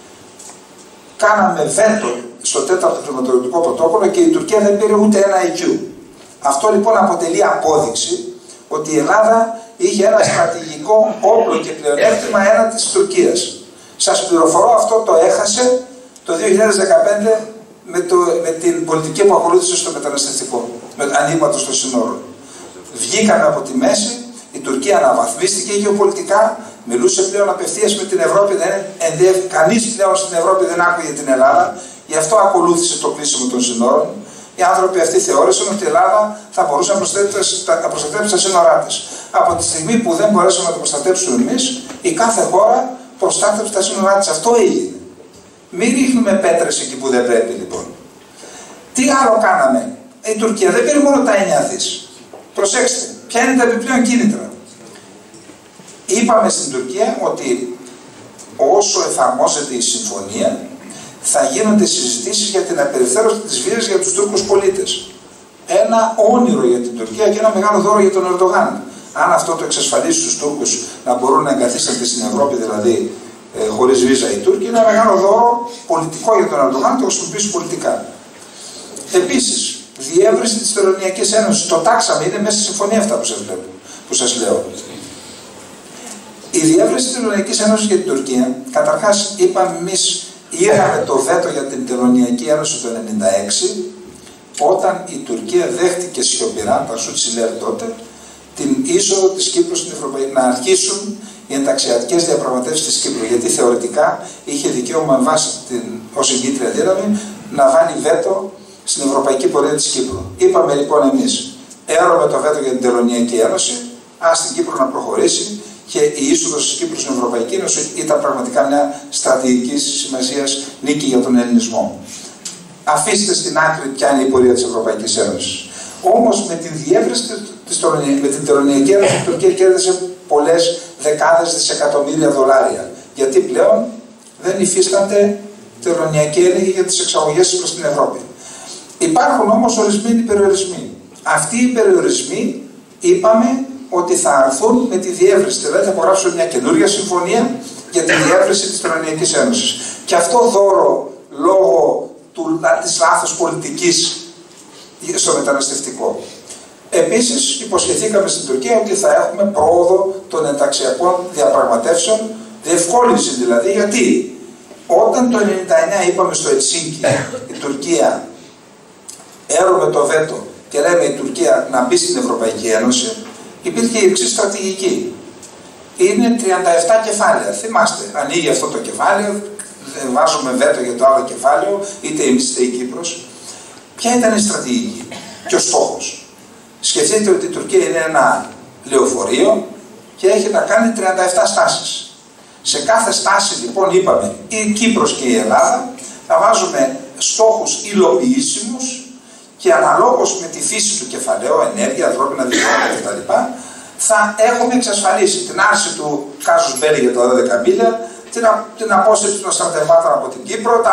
κάναμε βέτο στο 4ο χρηματοδοτικό πρωτόκολλο και η Τουρκία δεν πήρε ούτε ένα IQ. Αυτό λοιπόν αποτελεί απόδειξη ότι η Ελλάδα είχε ένα στρατηγικό όπλο και πλεονέκτημα έναντι της Τουρκίας. Σας πληροφορώ, αυτό το έχασε το 2015 με την πολιτική που ακολούθησε στο μεταναστευτικό, με ανοίγματος των συνόρων. Βγήκαμε από τη μέση, η Τουρκία αναβαθμίστηκε γεωπολιτικά, μιλούσε πλέον απευθείας με την Ευρώπη, κανείς πλέον στην Ευρώπη δεν άκουγε την Ελλάδα, γι' αυτό ακολούθησε το κλείσιμο των συνόρων. Οι άνθρωποι αυτοί θεώρησαν ότι η Ελλάδα θα μπορούσε να προστατέψει τα σύνορά της. Από τη στιγμή που δεν μπορέσαμε να το προστατέψουμε εμείς, η κάθε χώρα προστάτευσε τα σύνορά της. Αυτό έγινε. Μην ρίχνουμε πέτρες εκεί που δεν πρέπει λοιπόν. Τι άλλο κάναμε? Η Τουρκία δεν πήρε μόνο τα 9 δις. Προσέξτε, ποια είναι τα επιπλέον κίνητρα? Είπαμε στην Τουρκία ότι όσο εφαρμόζεται η συμφωνία, θα γίνονται συζητήσεις για την απελευθέρωση της βίας για τους Τούρκους πολίτες. Ένα όνειρο για την Τουρκία και ένα μεγάλο δώρο για τον Ερντογάν. Αν αυτό το εξασφαλίσει στους Τούρκους να μπορούν να εγκαθίστανται στην Ευρώπη, δηλαδή χωρίς βίζα οι Τούρκοι, είναι ένα μεγάλο δώρο πολιτικό για τον Ερντογάν και το χρησιμοποιήσει πολιτικά. Επίσης, διεύρυνση της Τελωνειακής Ένωσης. Το τάξαμε, είναι μέσα στη συμφωνία αυτά που σας λέω. Η διεύρυνση της Τελωνειακής Ένωσης για την Τουρκία, καταρχάς είπαμε εμείς, είδαμε το βέτο για την Τελωνειακή Ένωση το 1996, όταν η Τουρκία δέχτηκε σιωπηρά, τα Σουτσιλέρ τότε, την είσοδο της Κύπρου στην Ευρωπαϊκή, να αρχίσουν οι ενταξιακές διαπραγματεύσεις της Κύπρου. Γιατί θεωρητικά είχε δικαίωμα με βάση ως εγκύτρια δύναμη να βάλει βέτο στην ευρωπαϊκή πορεία της Κύπρου. Είπαμε λοιπόν εμείς, έρωμε το βέτο για την Τελωνειακή Ένωση, ας την Κύπρο να προχωρήσει, και η είσοδος της Κύπρου στην Ευρωπαϊκή Ένωση ήταν πραγματικά μια στρατηγικής σημασίας νίκη για τον ελληνισμό. Αφήστε στην άκρη ποια είναι η πορεία της Ευρωπαϊκής Ένωσης. Όμως με την διεύρυνση με την Τελωνειακή Ένωση η Τουρκία κέρδισε πολλές δεκάδες δισεκατομμύρια δολάρια. Γιατί πλέον δεν υφίστανται τελωνειακοί έλεγχοι για τις εξαγωγές προς την Ευρώπη. Υπάρχουν όμως ορισμένοι περιορισμοί. Αυτοί οι περιορισμοί είπαμε ότι θα αρθούν με τη διεύρυνση. Δηλαδή θα υπογράψουμε μια καινούργια συμφωνία για τη διεύρυνση της Τελωνειακής Ένωσης. Και αυτό δώρο λόγω της λάθος πολιτικής στο μεταναστευτικό. Επίσης υποσχεθήκαμε στην Τουρκία ότι θα έχουμε πρόοδο των ενταξιακών διαπραγματεύσεων, διευκόλυνση δηλαδή, γιατί όταν το 1999 είπαμε στο Ελσίνκι η Τουρκία έρωμε το βέτο και λέμε η Τουρκία να μπει στην Ευρωπαϊκή Ένωση, υπήρχε η εξής στρατηγική. Είναι 37 κεφάλαια. Θυμάστε, ανοίγει αυτό το κεφάλαιο, βάζουμε βέτο για το άλλο κεφάλαιο, είτε εμείς είτε η Κύπρος. Ποια ήταν η στρατηγική και ο στόχος? Σκεφτείτε ότι η Τουρκία είναι ένα λεωφορείο και έχει να κάνει 37 στάσεις. Σε κάθε στάση λοιπόν είπαμε η Κύπρος και η Ελλάδα θα βάζουμε στόχους υλοποιήσιμους και αναλόγως με τη φύση του κεφαλαίου, ενέργεια, ανθρώπινα δικαιώματα κτλ. Θα έχουμε εξασφαλίσει την άρση του κάσους μπέλη για τα 12 μίλια, την απόσυρση των στρατευμάτων από την Κύπρο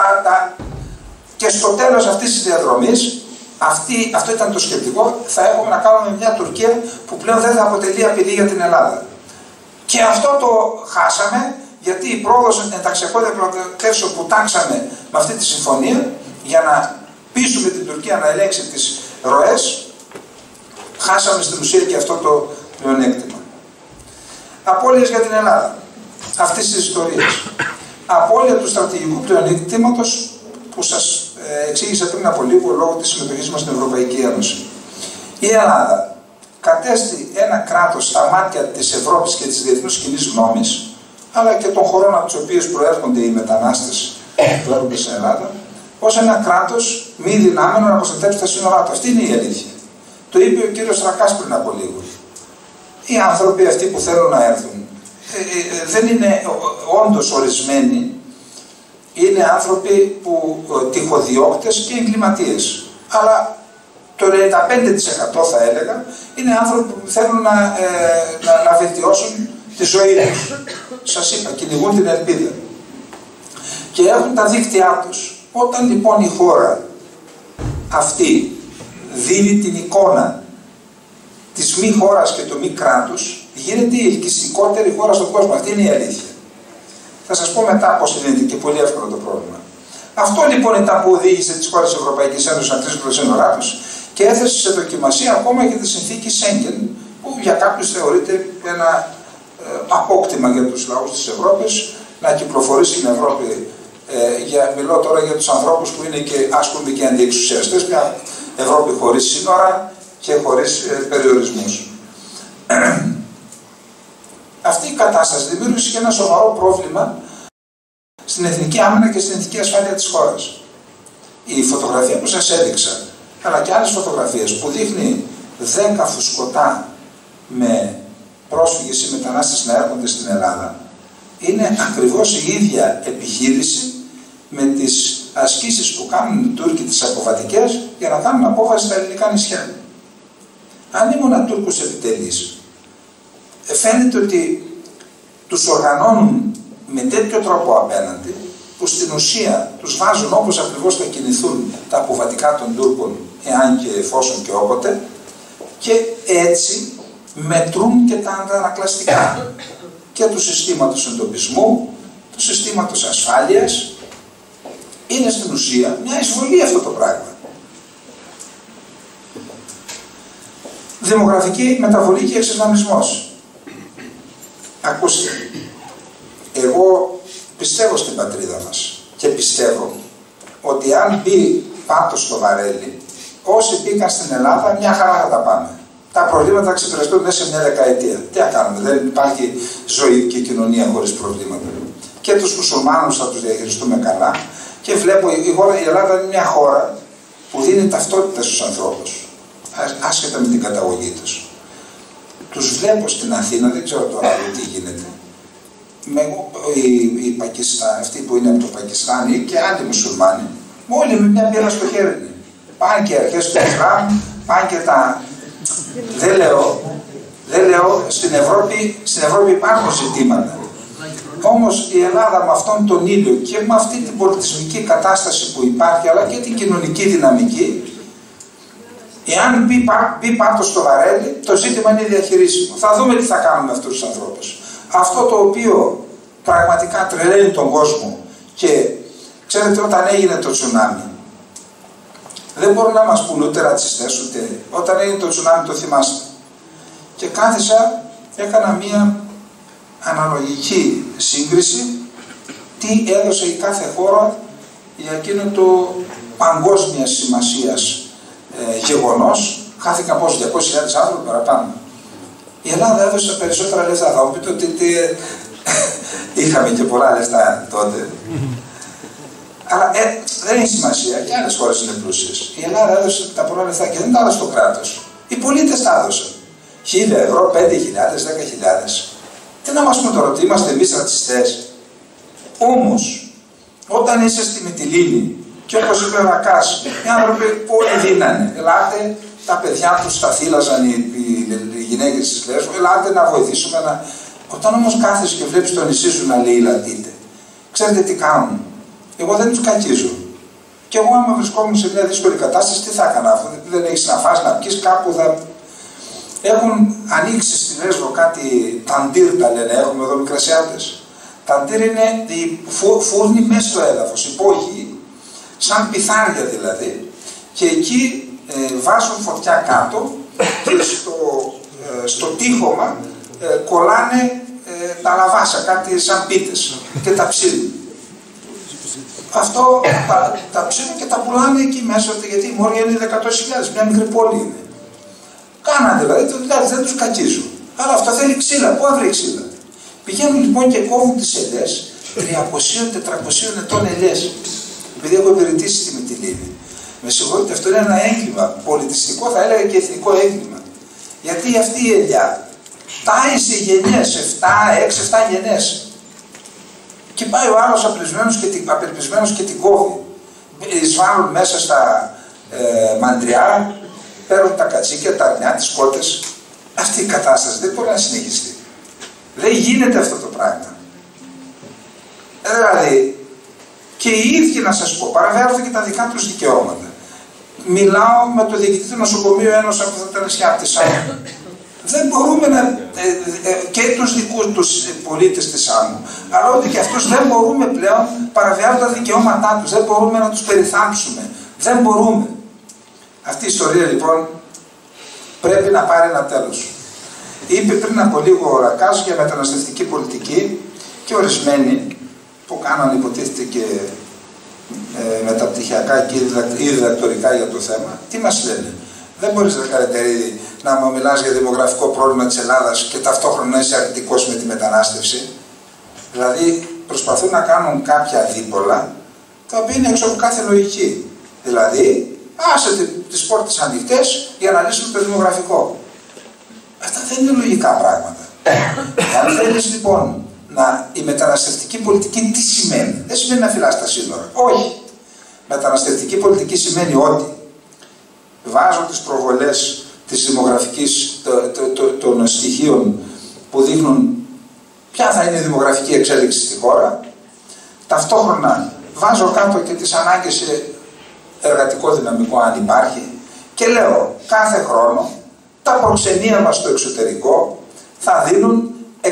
και στο τέλος αυτής της διαδρομής, αυτό ήταν το σκεπτικό, θα έχουμε να κάνουμε μια Τουρκία που πλέον δεν θα αποτελεί απειλή για την Ελλάδα. Και αυτό το χάσαμε, γιατί η πρόοδος ενταξιακών διαπραγματεύσεων που τάξαμε με αυτή τη συμφωνία για να πείσουμε την Τουρκία να ελέγξει τις ροές, χάσαμε στην ουσία και αυτό το πλεονέκτημα. Απώλειες για την Ελλάδα αυτής της ιστορίας. Απώλεια του στρατηγικού πλεονέκτηματος που σας εξήγησα πριν από λίγο λόγω της συμμετοχής μας στην Ευρωπαϊκή Ένωση. Η Ελλάδα κατέστη ένα κράτος στα μάτια της Ευρώπης και της διεθνούς κοινής γνώμης, αλλά και των χωρών από τους οποίους προέρχονται οι μετανάστες που έρχονται στην Ελλάδα, ως ένα κράτος μη δυνάμενο να προστατεύσει τα σύνορά του. Αυτή είναι η αλήθεια. Το είπε ο κύριος Ρακάς πριν από λίγο. Οι άνθρωποι αυτοί που θέλουν να έρθουν δεν είναι όντως ορισμένοι. Είναι άνθρωποι που τυχοδιώκτες και εγκληματίες. Αλλά το 95% θα έλεγα είναι άνθρωποι που θέλουν να βελτιώσουν τη ζωή τους. Σας είπα, κυνηγούν την ελπίδα. Και έχουν τα δίκτυά τους. Όταν λοιπόν η χώρα αυτή δίνει την εικόνα της μη χώρας και του μη κράτους, γίνεται η ελκυστικότερη χώρα στον κόσμο. Αυτή είναι η αλήθεια. Θα σας πω μετά πώς είναι και πολύ εύκολο το πρόβλημα. Αυτό λοιπόν ήταν που οδήγησε τις χώρες της Ευρωπαϊκής Ένωσης να κλείσουν τα σύνορά τους και έθεσε σε δοκιμασία ακόμα και τη συνθήκη Σέγγεν, που για κάποιους θεωρείται ένα απόκτημα για τους λαούς της Ευρώπης να κυκλοφορήσει στην Ευρώπη. Μιλώ τώρα για τους ανθρώπους που είναι και ασκούνται και αντιεξουσιαστές, μια Ευρώπη χωρίς σύνορα και χωρίς περιορισμούς. Αυτή η κατάσταση δημιούργησε και ένα σοβαρό πρόβλημα στην εθνική άμυνα και στην εθνική ασφάλεια της χώρας. Η φωτογραφία που σας έδειξα, αλλά και άλλες φωτογραφίες που δείχνει 10 φουσκωτά με πρόσφυγες ή μετανάστες να έρχονται στην Ελλάδα, είναι ακριβώς η ίδια επιχείρηση με τις ασκήσεις που κάνουν οι Τούρκοι τις αποβατικές για να κάνουν απόβαση στα ελληνικά νησιά. Αν ήμουν Τούρκος επιτελής, φαίνεται ότι τους οργανώνουν με τέτοιο τρόπο απέναντι, που στην ουσία τους βάζουν όπως ακριβώς θα κινηθούν τα αποβατικά των Τούρκων, εάν και εφόσον και όποτε, και έτσι μετρούν και τα αντανακλαστικά και του συστήματος εντοπισμού, του συστήματος ασφάλειας. Είναι στην ουσία μια εισβολή αυτό το πράγμα. Δημογραφική μεταβολή και εξισλαμισμός. Ακούστε, εγώ πιστεύω στην πατρίδα μας και πιστεύω ότι αν μπει πάτος στο βαρέλι, όσοι μπήκαν στην Ελλάδα μια χαρά θα τα πάμε. Τα προβλήματα θα ξεπεραστούν μέσα σε μια δεκαετία. Τι να κάνουμε, δεν υπάρχει ζωή και κοινωνία χωρίς προβλήματα. Και τους μουσουλμάνους θα τους διαχειριστούμε καλά. Και βλέπω η Ελλάδα είναι μια χώρα που δίνει ταυτότητα στους ανθρώπους, άσχετα με την καταγωγή τους. Τους βλέπω στην Αθήνα, δεν ξέρω τώρα τι γίνεται. Οι αυτοί που είναι από το Πακιστάν ή και άλλοι μουσουλμάνοι, όλοι με μια μπύρα στο χέρι. Πάνε και αρχές του Ισλάμ, πάνε και τα... Δεν λέω, στην Ευρώπη υπάρχουν ζητήματα. Όμως η Ελλάδα με αυτόν τον ήλιο και με αυτή την πολιτισμική κατάσταση που υπάρχει, αλλά και την κοινωνική δυναμική, εάν μπει πάτος στο βαρέλι, το ζήτημα είναι διαχειρίσιμο. Θα δούμε τι θα κάνουμε με αυτούς τους ανθρώπους. Αυτό το οποίο πραγματικά τρελαίνει τον κόσμο, και ξέρετε, όταν έγινε το τσουνάμι, δεν μπορούν να μας πούν ούτε ρατσιστές ούτε. Όταν έγινε το τσουνάμι, το θυμάστε. Και κάθισα, έκανα μία αναλογική σύγκριση τι έδωσε η κάθε χώρα για εκείνο το παγκόσμιας σημασίας γεγονός. Χάθηκαν πόσο, 200.000 άνθρωποι παραπάνω. Η Ελλάδα έδωσε περισσότερα λεφτά. Θα μου πείτε ότι είχαμε και πολλά λεφτά τότε. Αλλά δεν έχει σημασία, και άλλες χώρες είναι πλούσιες. Η Ελλάδα έδωσε τα πολλά λεφτά και δεν τα έδωσε το κράτος. Οι πολίτες τα έδωσαν. 1.000 ευρώ, 5.000, 10.000. Τι να μας πούν τώρα, ότι είμαστε εμείς ρατσιστές? Όμως, όταν είσαι στη Μυτιλήνη και όπως είπε ο Ρακάς, οι άνθρωποι όλοι δίνανε. Ελάτε, τα παιδιά τους τα θύλαζαν οι γυναίκες της Λέσβου, ελάτε να βοηθήσουμε να... Όταν όμως κάθεσαι και βλέπεις το νησί σου να λέει λατείτε, ξέρετε τι κάνουν? Εγώ δεν τους κακίζω. Και εγώ άμα βρισκόμουν σε μια δύσκολη κατάσταση, τι θα έκανα? Αφού δεν έχεις να φας, να πεις, κάπου θα... Έχουν ανοίξει στη Λέσβο κάτι ταντήρ, τα λένε, έχουμε εδώ μικρασιάτες. Ταντήρ είναι οι φούρνοι μέσα στο έδαφος, υπόγειοι, σαν πιθάρια δηλαδή, και εκεί βάζουν φωτιά κάτω και στο τείχομα κολλάνε τα λαβάσα, κάτι σαν πίτες, και τα ψήνουν. Αυτό τα ψήνουν και τα πουλάνε εκεί μέσα, γιατί η Μόρια είναι 100.000, μια μικρή πόλη είναι. Κάνανε δηλαδή, δεν τους κακίζουν. Αλλά αυτό θέλει ξύλα. Πού έβρε ξύλα? Πηγαίνουν λοιπόν και κόβουν τις ελιές, 300-400 ετών ελιές. Επειδή έχω υπηρετήσει στη Μυτιλήνη. Με συγχωρείτε, αυτό είναι ένα έγκλημα. Πολιτιστικό, θα έλεγα, και εθνικό έγκλημα. Γιατί αυτή η ελιά τάει σε γενιές, 6-7 γενιές. Και πάει ο άλλος απελπισμένος και την κόβει. Εισβάλλουν μέσα στα μαντριά, παίρνουν τα κατσίκια, τα αρνιά, τις κότες. Αυτή η κατάσταση δεν μπορεί να συνεχιστεί. Δεν γίνεται αυτό το πράγμα. Δηλαδή, και οι ίδιοι, να σας πω, παραβιάζονται και τα δικά τους δικαιώματα. Μιλάω με το διοικητή του νοσοκομείου ένας από τα νησιά της Άμμου. Δεν μπορούμε να... και τους δικούς τους πολίτες της Άμμου, αλλά ότι και αυτούς δεν μπορούμε πλέον, παραβιάζουν τα δικαιώματά τους, δεν μπορούμε να τους περιθάλψουμε. Δεν μπορούμε. Αυτή η ιστορία λοιπόν πρέπει να πάρει ένα τέλος. Είπε πριν από λίγο ο Ρακάς για μεταναστευτική πολιτική, και ορισμένοι που κάνανε υποτίθεται και μεταπτυχιακά και ή διδακτορικά για το θέμα, τι μας λένε? Δεν μπορείς, ρε Καρετερίδη, να μου μιλάς για δημογραφικό πρόβλημα της Ελλάδας και ταυτόχρονα να είσαι αρνητικός με τη μετανάστευση. Δηλαδή προσπαθούν να κάνουν κάποια δίπολα τα οποία είναι έξω από κάθε λογική. Δηλαδή, άσε τις πόρτες ανοιχτές για να λύσουμε το δημογραφικό. Αυτά δεν είναι λογικά πράγματα. Αν θέλεις λοιπόν η μεταναστευτική πολιτική τι σημαίνει? Δεν σημαίνει να φυλάς τα σύνορα. Όχι. Μεταναστευτική πολιτική σημαίνει ότι βάζω τις προβολές της δημογραφικής, των στοιχείων που δείχνουν ποια θα είναι η δημογραφική εξέλιξη στη χώρα. Ταυτόχρονα βάζω κάτω και τις ανάγκες σε εργατικό δυναμικό, αν υπάρχει, και λέω κάθε χρόνο τα προξενία μας στο εξωτερικό θα δίνουν 100.000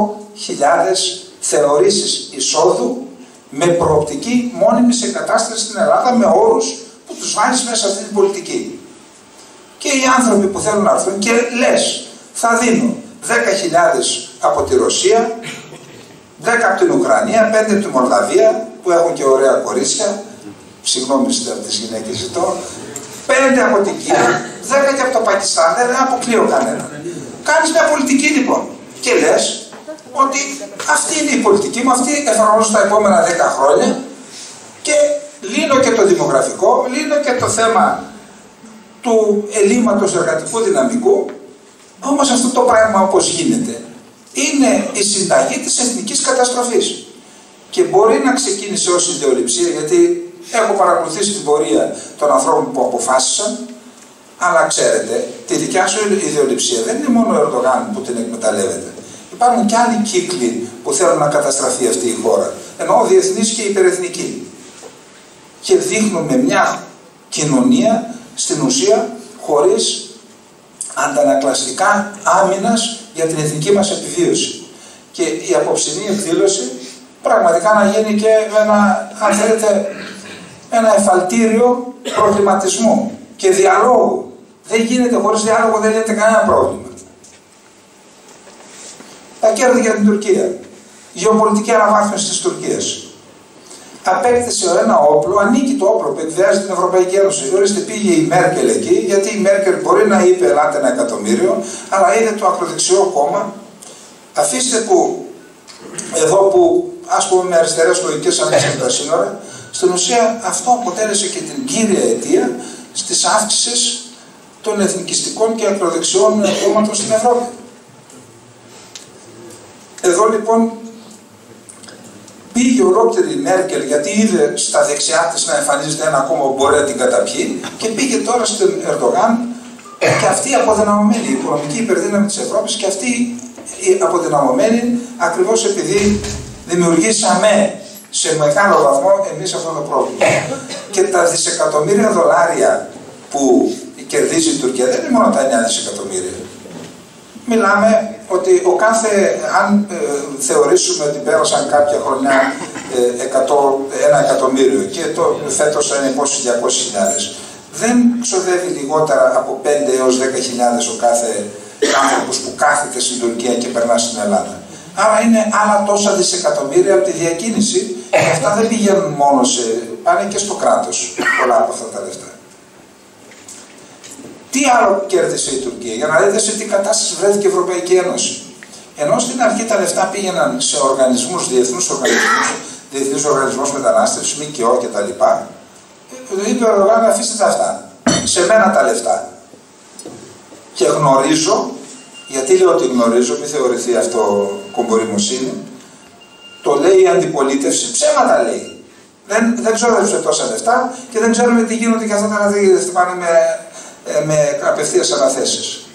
θεωρήσεις εισόδου με προοπτική μόνιμης εγκατάστασης στην Ελλάδα, με όρους που τους βάζεις μέσα σε αυτή την πολιτική. Και οι άνθρωποι που θέλουν να έρθουν και λες, θα δίνω 10.000 από τη Ρωσία, 10 από την Ουκρανία, 5 από τη Μολδαβία, που έχουν και ωραία κορίτσια, συγγνώμη από τις γυναίκες ζητώ, 5 από την Κίνα, 10 και από το Πακιστάν, δεν αποκλείω κανένα. Κάνεις μια πολιτική λοιπόν και λες ότι αυτή είναι η πολιτική μου, αυτή εφαρμόζω τα επόμενα 10 χρόνια και λύνω και το δημογραφικό, λύνω και το θέμα του ελλείμματος εργατικού δυναμικού. Όμως αυτό το πράγμα, όπως γίνεται, είναι η συνταγή της εθνικής καταστροφής. Και μπορεί να ξεκίνησε ως ιδεολειψία, γιατί έχω παρακολουθήσει την πορεία των ανθρώπων που αποφάσισαν, αλλά ξέρετε, τη δικιά σου ιδεολειψία δεν είναι μόνο ο Ερντογάν που την εκμεταλλεύεται. Υπάρχουν και άλλοι κύκλοι που θέλουν να καταστραφεί αυτή η χώρα, ενώ διεθνής και υπερεθνική. Και δείχνουμε μια κοινωνία στην ουσία χωρίς αντανακλαστικά άμυνας για την εθνική μας επιβίωση. Και η απόψινή εκδήλωση πραγματικά να γίνει και ένα, αν θέλετε, ένα εφαλτήριο προβληματισμού και διαλόγου. Δεν γίνεται χωρίς διάλογο, δεν γίνεται κανένα πρόβλημα. Τα κέρδη για την Τουρκία. Γεωπολιτική αναβάθμιση της Τουρκίας. Απέκτησε ένα όπλο, ανήκει το όπλο που εκβιάζει την Ευρωπαϊκή Ένωση. Ορίστε, πήγε η Μέρκελ εκεί, γιατί η Μέρκελ μπορεί να είπε ελάτε 1 εκατομμύριο, αλλά είδε το ακροδεξιό κόμμα. Αφήστε που εδώ που ας πούμε με αριστερές λογικές ανοίξαν τα σύνορα, στην ουσία αυτό αποτέλεσε και την κύρια αιτία στις αύξησεις των εθνικιστικών και ακροδεξιών κόμματων στην Ευρώπη. Εδώ λοιπόν πήγε ολόκληρη η Μέρκελ, γιατί είδε στα δεξιά της να εμφανίζεται ένα κόμμα που μπορεί να την καταπιεί, και πήγε τώρα στον Ερντογάν, και αυτή η αποδυναμωμένη, η οικονομική υπερδύναμη της Ευρώπης, και αυτή η αποδυναμωμένη ακριβώς επειδή δημιουργήσαμε σε μεγάλο βαθμό εμείς αυτό το πρόβλημα. Και τα δισεκατομμύρια δολάρια που κερδίζει η Τουρκία δεν είναι μόνο τα 9 δισεκατομμύρια. Μιλάμε ότι ο κάθε, αν θεωρήσουμε ότι πέρασαν κάποια χρονιά 1 εκατομμύριο και φέτος θα είναι πόσους 200.000, δεν ξοδεύει λιγότερα από 5 έως 10.000 ο κάθε άνθρωπος που κάθεται στην Τουρκία και περνά στην Ελλάδα. Άρα είναι άλλα τόσα δισεκατομμύρια από τη διακίνηση, και αυτά δεν πηγαίνουν μόνο πάνε και στο κράτος πολλά από αυτά τα λεφτά. Τι άλλο κέρδισε η Τουρκία, για να δείτε σε τι κατάσταση βρέθηκε η Ευρωπαϊκή Ένωση. Ενώ στην αρχή τα λεφτά πήγαιναν σε οργανισμούς, διεθνείς οργανισμούς μετανάστευσης, ΜΚΟ κτλ. Είπε ο Ερντογάν, αφήστε τα αυτά. Σε μένα τα λεφτά. Και γνωρίζω, γιατί λέω ότι γνωρίζω, μην θεωρηθεί αυτό κομπορημοσύνη, το λέει η αντιπολίτευση, ψέματα λέει. Δεν ξόδεψε τόσα λεφτά και δεν ξέρουμε τι γίνονται και αυτά τα λεφτά πάνε με απευθείας αναθέσεις.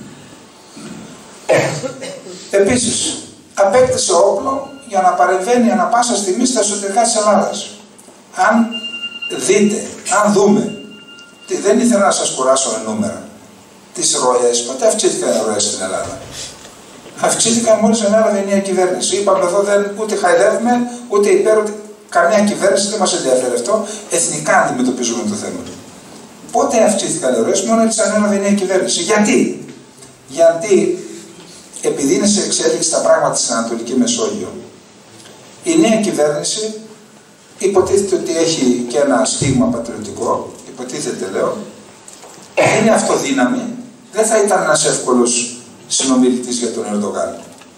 Επίσης, απέκτησε όπλο για να παρεμβαίνει ανα πάσα στιγμή στα εσωτερικά της Ελλάδας. Αν δείτε, αν δούμε, δεν ήθελα να σας κουράσω με νούμερα, τις ροές, πότε αυξήθηκαν οι ροές στην Ελλάδα? Αυξήθηκαν μόλις ανέλαβε η νέα κυβέρνηση. Είπαμε εδώ ούτε χαϊδεύουμε, ούτε υπέρ, ούτε καμιά κυβέρνηση, δεν μας ενδιαφέρει αυτό. Εθνικά αντιμετωπίζουμε το θέμα. Πότε αυξήθηκαν οι ροές? Μόνο έτσι ανέλαβε η νέα κυβέρνηση. Γιατί? Γιατί επειδή είναι σε εξέλιξη τα πράγματα στην Ανατολική Μεσόγειο, η νέα κυβέρνηση υποτίθεται ότι έχει και ένα στίγμα πατριωτικό, υποτίθεται λέω, είναι αυτοδύναμη, δεν θα ήταν ένας εύκολος συνομιλητής για τον Ερντογάν.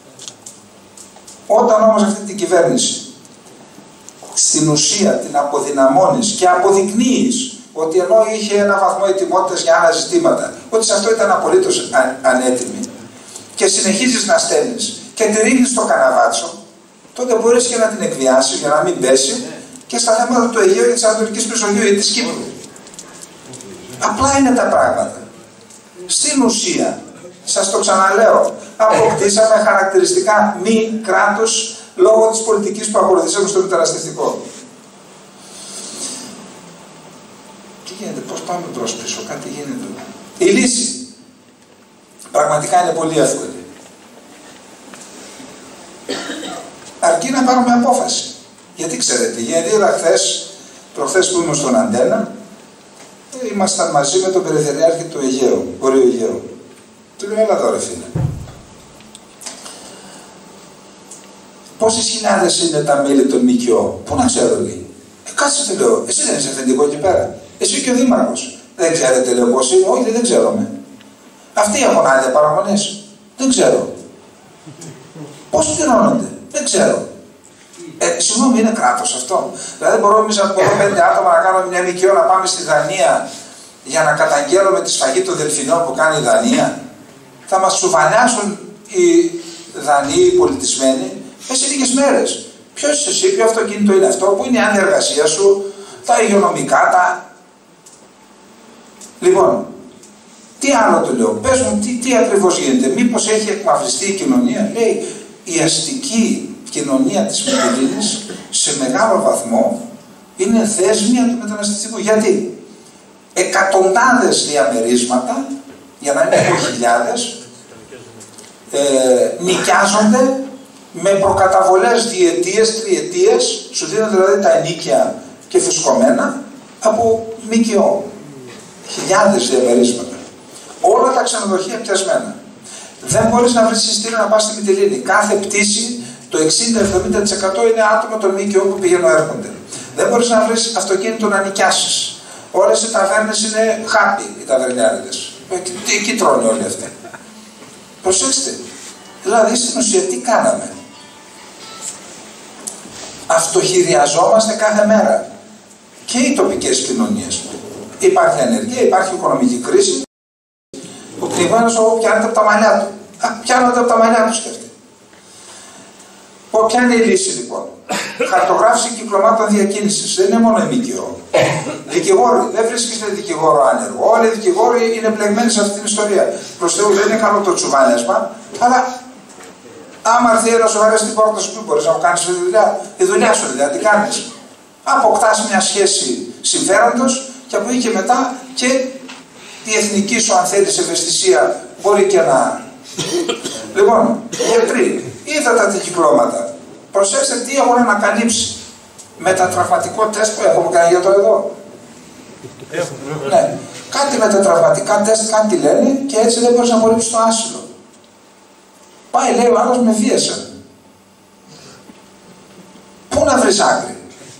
Όταν όμως αυτή την κυβέρνηση στην ουσία την αποδυναμώνεις και αποδεικνύεις ότι ενώ είχε ένα βαθμό ετοιμότητας για άλλα ζητήματα, ότι σε αυτό ήταν απολύτως ανέτοιμη, και συνεχίζεις να στέλνεις και τη ρίχνεις στο καναβάτσο, τότε μπορείς και να την εκβιάσεις για να μην πέσει και στα θέματα του Αιγαίου ή της Ανατολικής Μεσογείου ή της Κύπρου. Απλά είναι τα πράγματα. Στην ουσία, σας το ξαναλέω, αποκτήσαμε χαρακτηριστικά μη κράτος λόγω της πολιτικής που ακολουθήσαμε στο μεταναστευτικό. Τι γίνεται, πώς πάμε μπρος πίσω, κάτι γίνεται. Η λύση πραγματικά είναι πολύ εύκολη. Αρκεί να πάρουμε απόφαση. Γιατί ξέρετε, γιατί είδα προχθές που ήμουν στον Αντένα, ήμασταν μαζί με τον Περιφερειάρχη του Αιγαίου, Βορείου Αιγαίου. Του λέω, έλα εδώ ρε φίλε. Πόσες χιλιάδες είναι τα μέλη των ΜΚΟ, πού να ξέρω λέει. Κάτσε του λέω, εσύ δεν είσαι αφεντικό εκεί πέρα. Εσύ και ο Δήμαρχος. Δεν ξέρετε, λέω, πώς είναι. Όχι, δεν ξέρουμε. Αυτοί έχουν άλλες παραμονές. Δεν ξέρω. Πώς πληρώνονται. Δεν ξέρω. Συγγνώμη, είναι κράτος αυτό. Δηλαδή, μπορούμε εμείς από εδώ 5 άτομα να κάνουμε μια ΜΚΟ να πάμε στη Δανία για να καταγγέλουμε τη σφαγή των Δελφινών που κάνει η Δανία. Θα μας τσουβανιάσουν οι Δανείοι, οι πολιτισμένοι, σε λίγες μέρες. Ποιος είσαι εσύ, ποιο αυτοκίνητο είναι αυτό, πού είναι η άλλη εργασία σου, τα υγειονομικά, τα. Λοιπόν, τι άλλο του λέω, πες μου τι ακριβώς γίνεται, μήπως έχει εκμαυριστεί η κοινωνία. Λέει, η αστική κοινωνία της Μυτιλήνης σε μεγάλο βαθμό είναι θέσμια του μεταναστευτικού. Γιατί εκατοντάδες διαμερίσματα, για να μην πω χιλιάδες, νοικιάζονται με προκαταβολές διετίες, τριετίες, σου δίνουν δηλαδή τα ενίκια και φουσκωμένα από ΜΚΟ. Χιλιάδες διαμερίσματα. Όλα τα ξενοδοχεία πιασμένα. Δεν μπορείς να βρεις εισιτήριο να πας στη Μυτιλήνη. Κάθε πτήση, το 60-70% είναι άτομα των ΜΚΟ που πηγαίνουν έρχονται. Δεν μπορείς να βρεις αυτοκίνητο να νοικιάσεις. Όλες οι ταβέρνες είναι χάπι, οι ταβερνιάριδες. Εκεί τρώνε όλοι αυτοί. Προσέξτε. Δηλαδή στην ουσία τι κάναμε. Αυτοχειριαζόμαστε κάθε μέρα. Και οι τοπικές κοινωνίες. Υπάρχει ανεργία, υπάρχει οικονομική κρίση. Ο πνιγμένος πιάνεται από τα μαλλιά του. Πιάνονται από τα μαλλιά τους και αυτοί. Ποια είναι η λύση λοιπόν. Χαρτογράφηση κυκλωμάτων διακίνησης. Δεν είναι μόνο η ΜΚΟ. Δικηγόροι. Δεν βρίσκεστε δικηγόρο άνεργο. Όλοι οι δικηγόροι είναι μπλεγμένοι σε αυτή την ιστορία. Προς Θεού δεν είναι καλό το τσουβάνιασμα, αλλά άμα έρθει ένα σοβαρό στην πόρτα σου, μπορείς να μου κάνεις τη δουλειά σου, δηλαδή τι κάνεις. Αποκτάς μια σχέση συμφέροντος και από εκεί και μετά και η εθνική σου, αν θέλεις, ευαισθησία μπορεί και να. Λοιπόν, γιατροί, είδατε τα κυκλώματα. Προσέξτε τι έχουν ανακαλύψει. Με τα τραυματικό τεστ που έχουμε κάνει για το εδώ. Ναι. Κάτι με τα τραυματικά τεστ, κάτι λένε και έτσι δεν μπορείς να απορρίψεις το άσυλο. Πάει, λέει ο άλλος, με βίασαν. Πού να βρεις άκρη.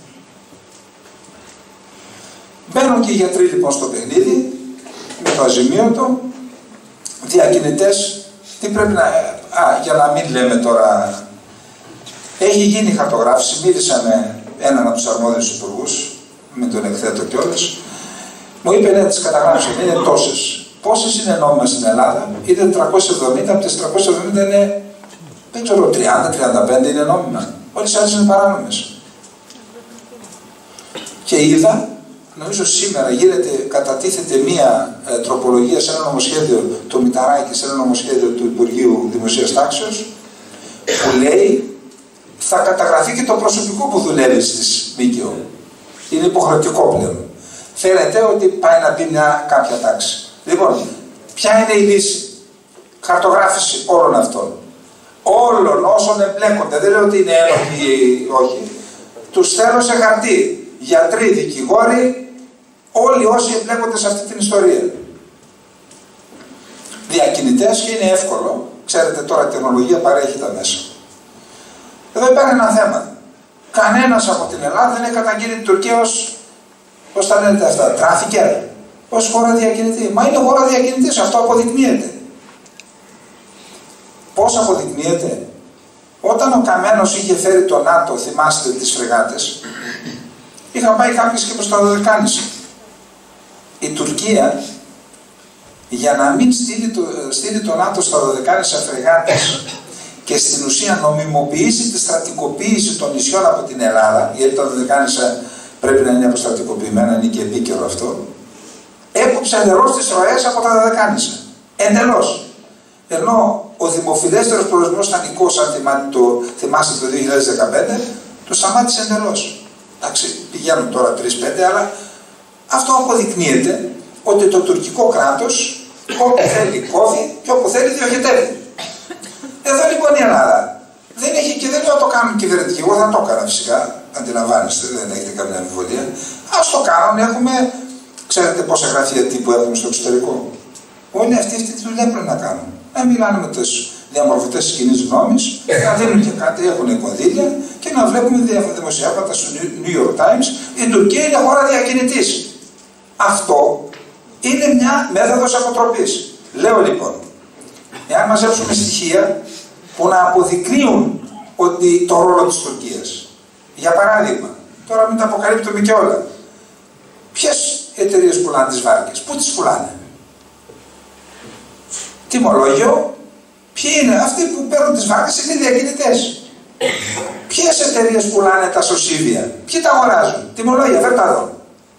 Μπαίνουν και οι γιατροί λοιπόν στο παιχνίδι, με το αζημίωτο, διακινητές, τι πρέπει να. Για να μην λέμε τώρα. Έχει γίνει χαρτογράφηση, μίλησα με έναν από τους αρμόδιους υπουργούς, με τον εκθέτω κιόλας. Μου είπε ναι, τις καταγράψεις, είναι τόσες. Πόσες είναι νόμιμα στην Ελλάδα, είναι 370, από τις 370 είναι, δεν ξέρω, 30-35 είναι νόμιμα. Όλες οι άλλες είναι παράνομες. Και είδα, νομίζω σήμερα κατατίθεται μία τροπολογία σε ένα νομοσχέδιο του Μηταράκη, σε ένα νομοσχέδιο του Υπουργείου Δημοσίας Τάξεως, που λέει θα καταγραφεί και το προσωπικό που δουλεύει στις ΜΚΟ. Είναι υποχρεωτικό πλέον. Φαίνεται ότι πάει να πει κάποια τάξη. Λοιπόν, ποια είναι η λύση. Χαρτογράφηση όλων αυτών. Όλων όσων εμπλέκονται. Δεν λέω ότι είναι ένοχοι ή όχι. Τους θέλω σε χαρτί. Γιατροί, δικηγόροι, όλοι όσοι εμπλέκονται σε αυτή την ιστορία. Διακινητές και είναι εύκολο. Ξέρετε τώρα η τεχνολογία παρέχει τα μέσα. Εδώ υπάρχει ένα θέμα. Κανένας από την Ελλάδα δεν έχει καταγγείλει την Τουρκία ως, πώς τα λένε αυτά, τράφικερ, ως χώρα διακινητή. Μα είναι χώρα διακινητής, αυτό αποδεικνύεται. Πώς αποδεικνύεται. Όταν ο Καμένος είχε φέρει το ΝΑΤΟ, θυμάστε τις φρεγάτες, είχαν πάει κάποιες και προς τα Δωδεκάνησα. Η Τουρκία, για να μην στείλει το ΝΑΤΟ στα Δωδεκάνησα φρεγάτες και στην ουσία νομιμοποιήσει τη στρατικοποίηση των νησιών από την Ελλάδα, γιατί τα Δωδεκάνησα πρέπει να είναι αποστρατικοποιημένα, είναι και επίκαιρο αυτό, έκοψε εντελώς τις ροές από τα Δωδεκάνησα. Εντελώς. Ενώ ο δημοφιλέστερος προορισμός ήταν Νικός, αν θυμάστε το 2015, το σταμάτησε εντελώς. Εντάξει, πηγαίνουν τώρα 3-5, αλλά αυτό αποδεικνύεται ότι το τουρκικό κράτος όπου θέλει κόβει και όπου θέλει διοχετεύει. Εδώ λοιπόν η Ελλάδα δεν έχει και δεν λέω το κάνουν κυβερνητικοί. Εγώ θα το έκανα φυσικά, αντιλαμβάνεστε, δεν έχετε καμία αμφιβολία. Ας το κάνουν, έχουμε Ξέρετε πόσα γραφεία τύπου έχουμε στο εξωτερικό? Όλοι αυτοί τη δουλειά πρέπει να κάνουν. Να μιλάνε με τους διαμορφωτές της κοινής γνώμης, να δίνουν και κάτι, έχουν κονδύλια και να βλέπουμε δημοσιεύματα στο New York Times. Η Τουρκία είναι χώρα διακινητής. Αυτό είναι μια μέθοδος αποτροπής. Λέω λοιπόν, εάν μαζέψουμε στοιχεία που να αποδεικνύουν ότι το ρόλο της Τουρκίας, για παράδειγμα, τώρα μην τα αποκαλύπτουμε και όλα, ποιες εταιρείες πουλάνε τις βάρκες, πού τις πουλάνε? Τιμολόγιο, ποιοι είναι αυτοί που παίρνουν τις βάρκες, είναι διακινητές. Ποιες εταιρείες πουλάνε τα σωσίβια, ποιοι τα αγοράζουν? Τιμολόγια, δεν τα δω.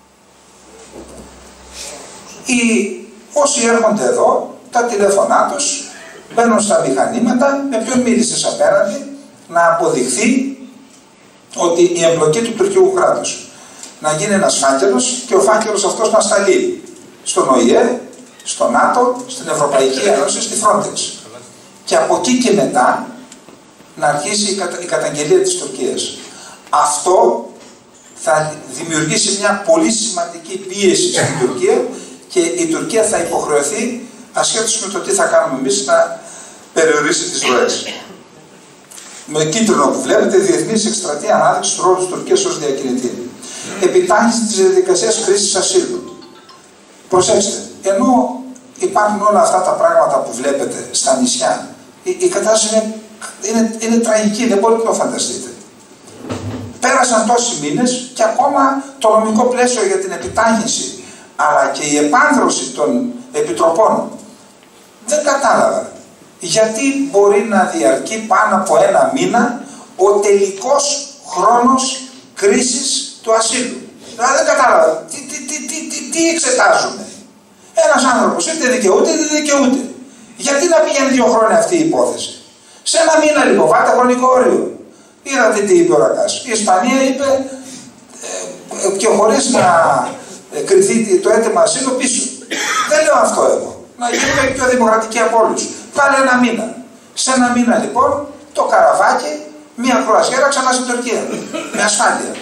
Όσοι έρχονται εδώ, τα τηλέφωνά τους μπαίνουν στα μηχανήματα, με ποιον μίλησες απέναντι, να αποδειχθεί ότι η εμπλοκή του τουρκικού κράτους. Να γίνει ένας φάκελος και ο φάκελος αυτός να σταλεί στον ΟΗΕ, στο ΝΑΤΟ, στην Ευρωπαϊκή Ένωση, στη Frontex. Και από εκεί και μετά να αρχίσει η καταγγελία της Τουρκίας. Αυτό θα δημιουργήσει μια πολύ σημαντική πίεση στην Τουρκία και η Τουρκία θα υποχρεωθεί, ασχέτως με το τι θα κάνουμε εμείς, να περιορίσει τις ροές. Με κίτρινο που βλέπετε, διεθνής εκστρατεία ανάδειξη του ρόλου της Τουρκίας ως διακινητή. Επιτάχυνση της διαδικασίας χρήσης ασύλου. Προσέξτε, ενώ υπάρχουν όλα αυτά τα πράγματα που βλέπετε στα νησιά, η κατάσταση είναι τραγική, δεν μπορείτε να το φανταστείτε. Πέρασαν τόσοι μήνες και ακόμα το νομικό πλαίσιο για την επιτάχυνση, αλλά και η επάνδρωση των επιτροπών, δεν κατάλαβα γιατί μπορεί να διαρκεί πάνω από ένα μήνα ο τελικός χρόνος κρίσης του ασύλου. Δηλαδή δεν κατάλαβα. Τι εξετάζουμε? Ένας άνθρωπος είτε δικαιούται είτε δεν δικαιούται. Γιατί να πηγαίνει 2 χρόνια αυτή η υπόθεση? Σε ένα μήνα λοιπόν, βάλτε χρονικό όριο. Είδατε τι είπε ο Ρακάς. Η Ισπανία είπε και χωρίς να κριθεί το αίτημα ασύλου πίσω. Δεν λέω αυτό εγώ. Να γίνουμε πιο δημοκρατικοί από όλους. Βάλε ένα μήνα. Σε ένα μήνα λοιπόν το καραβάκι, μία κρουαζιέρα ξανά στην Τουρκία. Με ασφάλεια.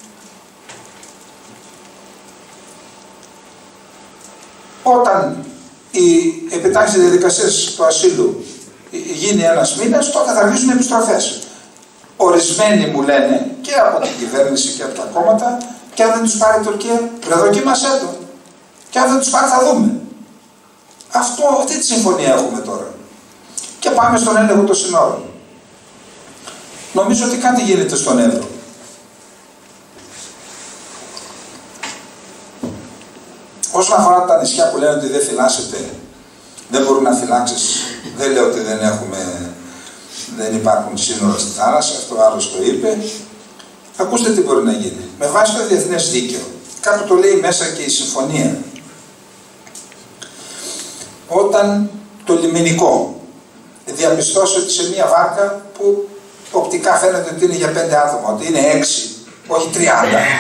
Όταν η επιτάχυνση διαδικασίας του ασύλου γίνει ένας μήνας, τότε θα αρχίσουν επιστροφές. Ορισμένοι μου λένε και από την κυβέρνηση και από τα κόμματα, και αν δεν τους πάρει η Τουρκία, πρεδοκίμασέ το. Και αν δεν τους πάρει θα δούμε. Αυτή τη συμφωνία έχουμε τώρα. Και πάμε στον έλεγχο των συνόρων. Νομίζω ότι κάτι γίνεται στον Εύρο. Όσον αφορά τα νησιά που λένε ότι δεν φυλάσσεται, δεν μπορούν να φυλάξεις, δεν λέω ότι δεν υπάρχουν σύνορα στη θάλασσα, αυτό άλλος το είπε. Ακούστε τι μπορεί να γίνει. Με βάση το διεθνές δίκαιο, κάπου το λέει μέσα και η συμφωνία, όταν το λιμενικό διαπιστώσει ότι σε μία βάρκα που οπτικά φαίνεται ότι είναι για 5 άτομα, ότι είναι 6, όχι 30,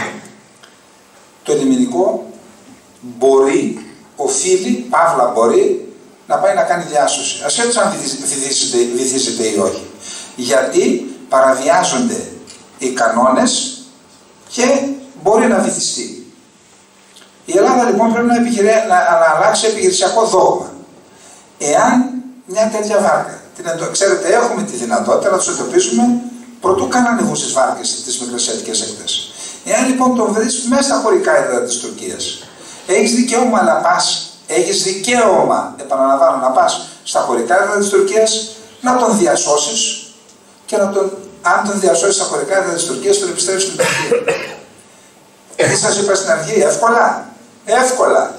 το λιμενικό μπορεί, οφείλει, παύλα μπορεί, να πάει να κάνει διάσωση. Ασχέτως αν βυθίζεται ή όχι. Γιατί παραβιάζονται οι κανόνες και μπορεί να βυθιστεί. Η Ελλάδα λοιπόν πρέπει να αλλάξει επιχειρησιακό δόγμα. Εάν μια τέτοια βάρκα, ξέρετε, έχουμε τη δυνατότητα να τους εντοπίσουμε προτού καν ανεβούν στις βάρκες τις μικρασιατικές έκτασεις. Εάν λοιπόν τον βρεις μέσα στα χωρικά έδρα της Τουρκίας, έχεις δικαίωμα να πας, επαναλαμβάνω, να πας στα χωρικά έδρα της Τουρκίας, να τον διασώσεις και αν τον διασώσεις στα χωρικά έδρα της Τουρκίας, τον επιστρέψεις στην Τουρκία. Τι σας είπα στην αρχή, εύκολα.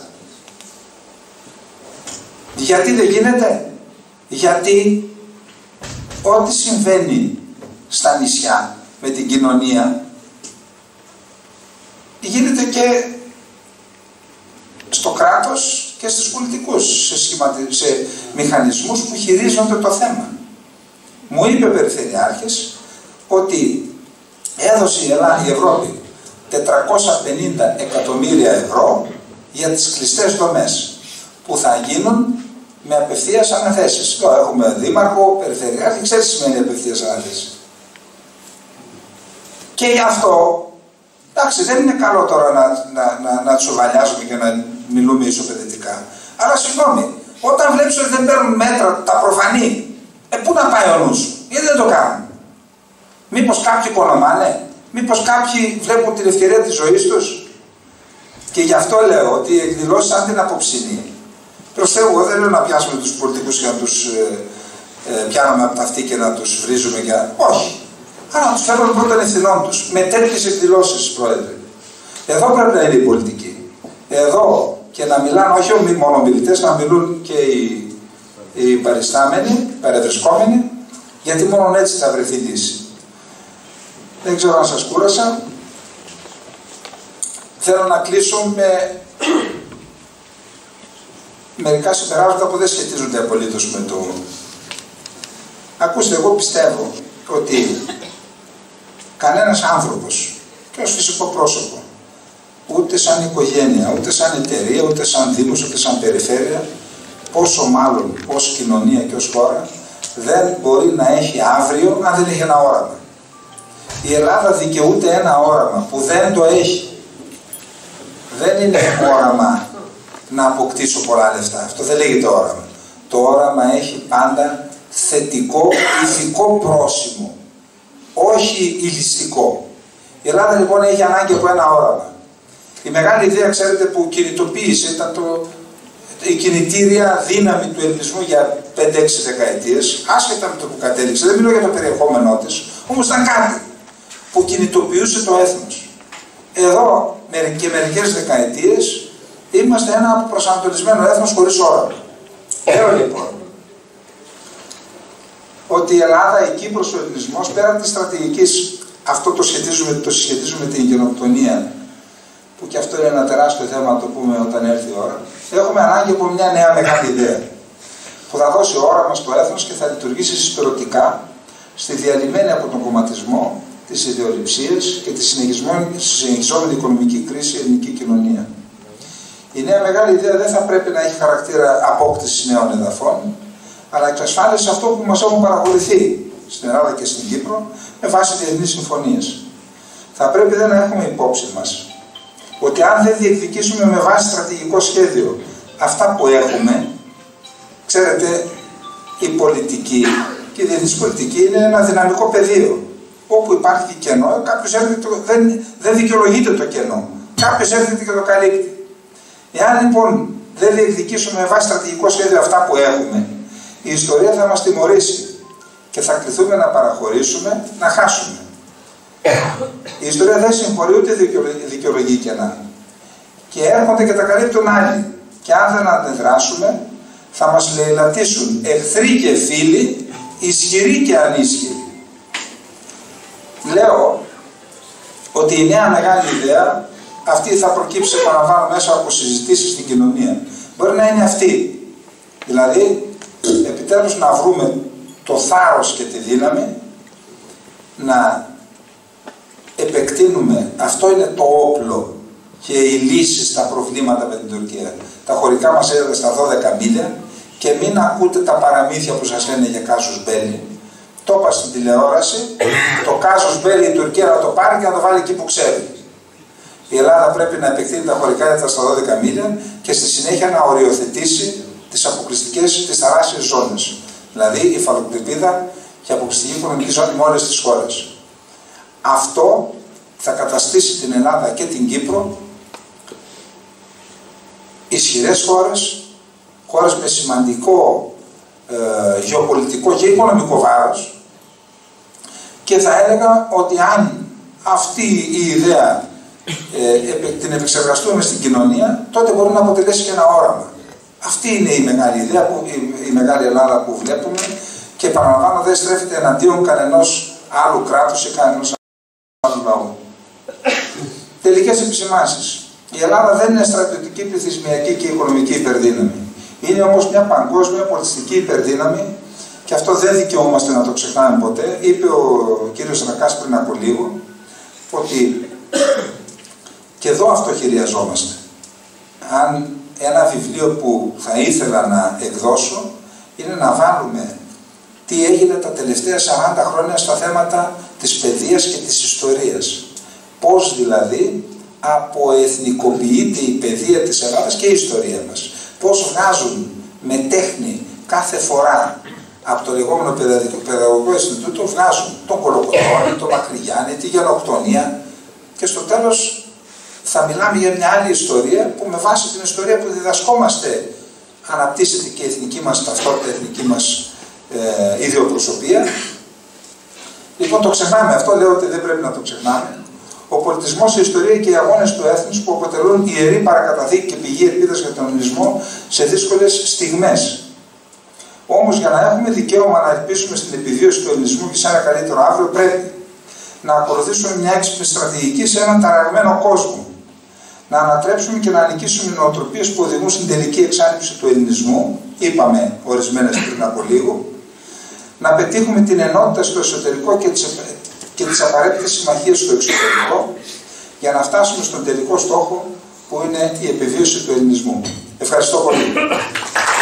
Γιατί δεν γίνεται? Γιατί ό,τι συμβαίνει στα νησιά με την κοινωνία γίνεται και στο κράτος και στους πολιτικούς, σε μηχανισμούς που χειρίζονται το θέμα. Μου είπε ο Περιφερειάρχης ότι έδωσε η Ευρώπη 450 εκατομμύρια ευρώ για τις κλειστές δομές που θα γίνουν με απευθείας αναθέσεις. Εδώ έχουμε δήμαρχο, περιφερειάρχη, ξέρεις τι σημαίνει απευθείας αναθέσεις. Και γι' αυτό Εντάξει, δεν είναι καλό τώρα να τους οβαλιάζουμε και να μιλούμε ισοπεδετικά. Αλλά συγγνώμη, όταν βλέπεις ότι δεν παίρνουν μέτρα τα προφανή, πού να πάει ο νους σου, γιατί δεν το κάνουν? Μήπως κάποιοι οικονομάνε, μήπως κάποιοι βλέπουν την ευκαιρία της ζωής τους? Και γι' αυτό λέω ότι οι εκδηλώσεις σαν την απόψινή, προς Θεού, εγώ δεν λέω να πιάσουμε τους πολιτικούς και να τους πιάνουμε από τα αυτή και να τους βρίζουμε για... Όχι. Αλλά να τους φέρουν πρώτον ευθυνών τους. Με τέτοιες εκδηλώσεις, Πρόεδρε. Εδώ πρέπει να είναι η πολιτική. Εδώ και να μιλάνε όχι μόνο μιλητές, να μιλούν και οι παριστάμενοι, οι παρευρισκόμενοι, γιατί μόνο έτσι θα βρεθεί λύση. Δεν ξέρω αν σας κούρασα. Θέλω να κλείσω με μερικά συμπεράσματα που δεν σχετίζονται απολύτως με το... Ακούστε, εγώ πιστεύω ότι κανένας άνθρωπος και ως φυσικό πρόσωπο, ούτε σαν οικογένεια, ούτε σαν εταιρεία, ούτε σαν δήμος, ούτε σαν περιφέρεια, πόσο μάλλον ως κοινωνία και ως χώρα, δεν μπορεί να έχει αύριο αν δεν έχει ένα όραμα. Η Ελλάδα δικαιούται ένα όραμα που δεν το έχει. Δεν είναι όραμα να αποκτήσω πολλά λεφτά. Αυτό δεν λέγεται όραμα. Το όραμα έχει πάντα θετικό, ηθικό πρόσημο. Όχι ηλιστικό. Η Ελλάδα λοιπόν έχει ανάγκη από ένα όραμα. Η μεγάλη ιδέα, ξέρετε, που κινητοποίησε ήταν η κινητήρια δύναμη του ελληνισμού για 5-6 δεκαετίες, άσχετα με το που κατέληξε. Δεν μιλώ για το περιεχόμενό της, όμως ήταν κάτι που κινητοποιούσε το έθνος. Εδώ και μερικές δεκαετίες είμαστε ένα προσανατολισμένο έθνος χωρίς όραμα. Λέω λοιπόν ότι η Ελλάδα, η Κύπρος, ο ελληνισμός, πέραν της στρατηγικής, αυτό το συσχετίζουμε με την γενοκτονία, που και αυτό είναι ένα τεράστιο θέμα, να το πούμε όταν έρθει η ώρα, έχουμε ανάγκη από μια νέα μεγάλη ιδέα που θα δώσει όραμα στο έθνος και θα λειτουργήσει συσπηρωτικά στη διαλυμένη από τον κομματισμό, τις ιδεολειψίες και τη συνεχιζόμενη οικονομική κρίση ελληνική κοινωνία. Η νέα μεγάλη ιδέα δεν θα πρέπει να έχει χαρακτήρα απόκτησης νέων εδαφών, αλλά εξασφάλιση αυτό που μας έχουν παραχωρηθεί στην Ελλάδα και στην Κύπρο με βάση διεθνείς συμφωνίες. Θα πρέπει δεν να έχουμε υπόψη μας ότι αν δεν διεκδικήσουμε με βάση στρατηγικό σχέδιο αυτά που έχουμε, ξέρετε, η πολιτική και η διεθνής πολιτική είναι ένα δυναμικό πεδίο. Όπου υπάρχει κενό, κάποιος έρχεται δεν δικαιολογείται το κενό. Κάποιος έρχεται και το καλύπτει. Εάν λοιπόν δεν διεκδικήσουμε με βάση στρατηγικό σχέδιο αυτά που έχουμε, η ιστορία θα μας τιμωρήσει και θα κληθούμε να παραχωρήσουμε, να χάσουμε. Η ιστορία δεν συγχωρεί ούτε δικαιολογεί κενά. Και έρχονται και τα καλύπτουν άλλοι. Και αν δεν αντιδράσουμε, θα μας λαιλατίσουν εχθροί και φίλοι, ισχυροί και ανίσχυροι. Λέω ότι η νέα μεγάλη ιδέα, αυτή θα προκύψει, επαναλαμβάνω, μέσα από συζητήσεις στην κοινωνία. Μπορεί να είναι αυτή. Δηλαδή, επιτέλους να βρούμε το θάρρος και τη δύναμη να επεκτείνουμε. Αυτό είναι το όπλο και η λύση στα προβλήματα με την Τουρκία. Τα χωρικά μας έδωσε στα 12 μίλια και μην ακούτε τα παραμύθια που σας λένε για κάσους μπέλι. Το είπα στην τηλεόραση, το κάσος μπέλι η Τουρκία να το πάρει και να το βάλει εκεί που ξέρει. Η Ελλάδα πρέπει να επεκτείνει τα χωρικά έδαφη στα 12 μίλια και στη συνέχεια να οριοθετήσει τις αποκλειστικές, τις θαλάσσιες ζώνες. Δηλαδή η υφαλοκρηπίδα και η αποκλειστική οικονομική ζώνη με όλες τις χώρες. Αυτό θα καταστήσει την Ελλάδα και την Κύπρο ισχυρές χώρες, χώρες με σημαντικό γεωπολιτικό και οικονομικό βάρος, και θα έλεγα ότι αν αυτή η ιδέα την επεξεργαστούμε στην κοινωνία, τότε μπορεί να αποτελέσει και ένα όραμα. Αυτή είναι η μεγάλη ιδέα, η μεγάλη Ελλάδα που βλέπουμε, και επαναλαμβάνω δεν στρέφεται εναντίον κανενός άλλου κράτους ή κανενός άλλου λαού. Τελικές επισημάνσεις. Η Ελλάδα δεν είναι στρατιωτική, πληθυσμιακή και οικονομική υπερδύναμη. Είναι όμως μια παγκόσμια πολιτιστική υπερδύναμη, και αυτό δεν δικαιούμαστε να το ξεχνάμε ποτέ. Είπε ο κύριος Ρακάς πριν από λίγο ότι και εδώ αυτοχειριαζόμαστε. Αν ένα βιβλίο που θα ήθελα να εκδώσω είναι να βάλουμε τι έγινε τα τελευταία 40 χρόνια στα θέματα της παιδείας και της ιστορίας. Πώς δηλαδή αποεθνικοποιείται η παιδεία της Ελλάδας και η ιστορία μας. Πώς βγάζουν με τέχνη κάθε φορά από το λεγόμενο παιδαγωγικό Ινστιτούτο, βγάζουν τον Κολοκοτρώνη, τον Μακρυγιάννη, τη γενοκτονία και στο τέλος θα μιλάμε για μια άλλη ιστορία που με βάση την ιστορία που διδασκόμαστε αναπτύσσεται και η εθνική μας ταυτότητα, η εθνική μας ιδιοπροσωπία. Λοιπόν, το ξεχνάμε αυτό, λέω ότι δεν πρέπει να το ξεχνάμε. Ο πολιτισμός, η ιστορία και οι αγώνες του έθνους που αποτελούν ιερή παρακαταθήκη και πηγή ελπίδας για τον ελληνισμό σε δύσκολες στιγμές. Όμως, για να έχουμε δικαίωμα να ελπίσουμε στην επιβίωση του ελληνισμού και σε ένα καλύτερο αύριο, πρέπει να ακολουθήσουμε μια έξυπνη στρατηγική σε έναν ταραγμένο κόσμο. Να ανατρέψουμε και να νικήσουμε νοοτροπίες που οδηγούν στην τελική εξάλληψη του ελληνισμού, είπαμε ορισμένες πριν από λίγο, να πετύχουμε την ενότητα στο εσωτερικό και τις απαραίτητες συμμαχίες στο εξωτερικό, για να φτάσουμε στον τελικό στόχο που είναι η επιβίωση του ελληνισμού. Ευχαριστώ πολύ.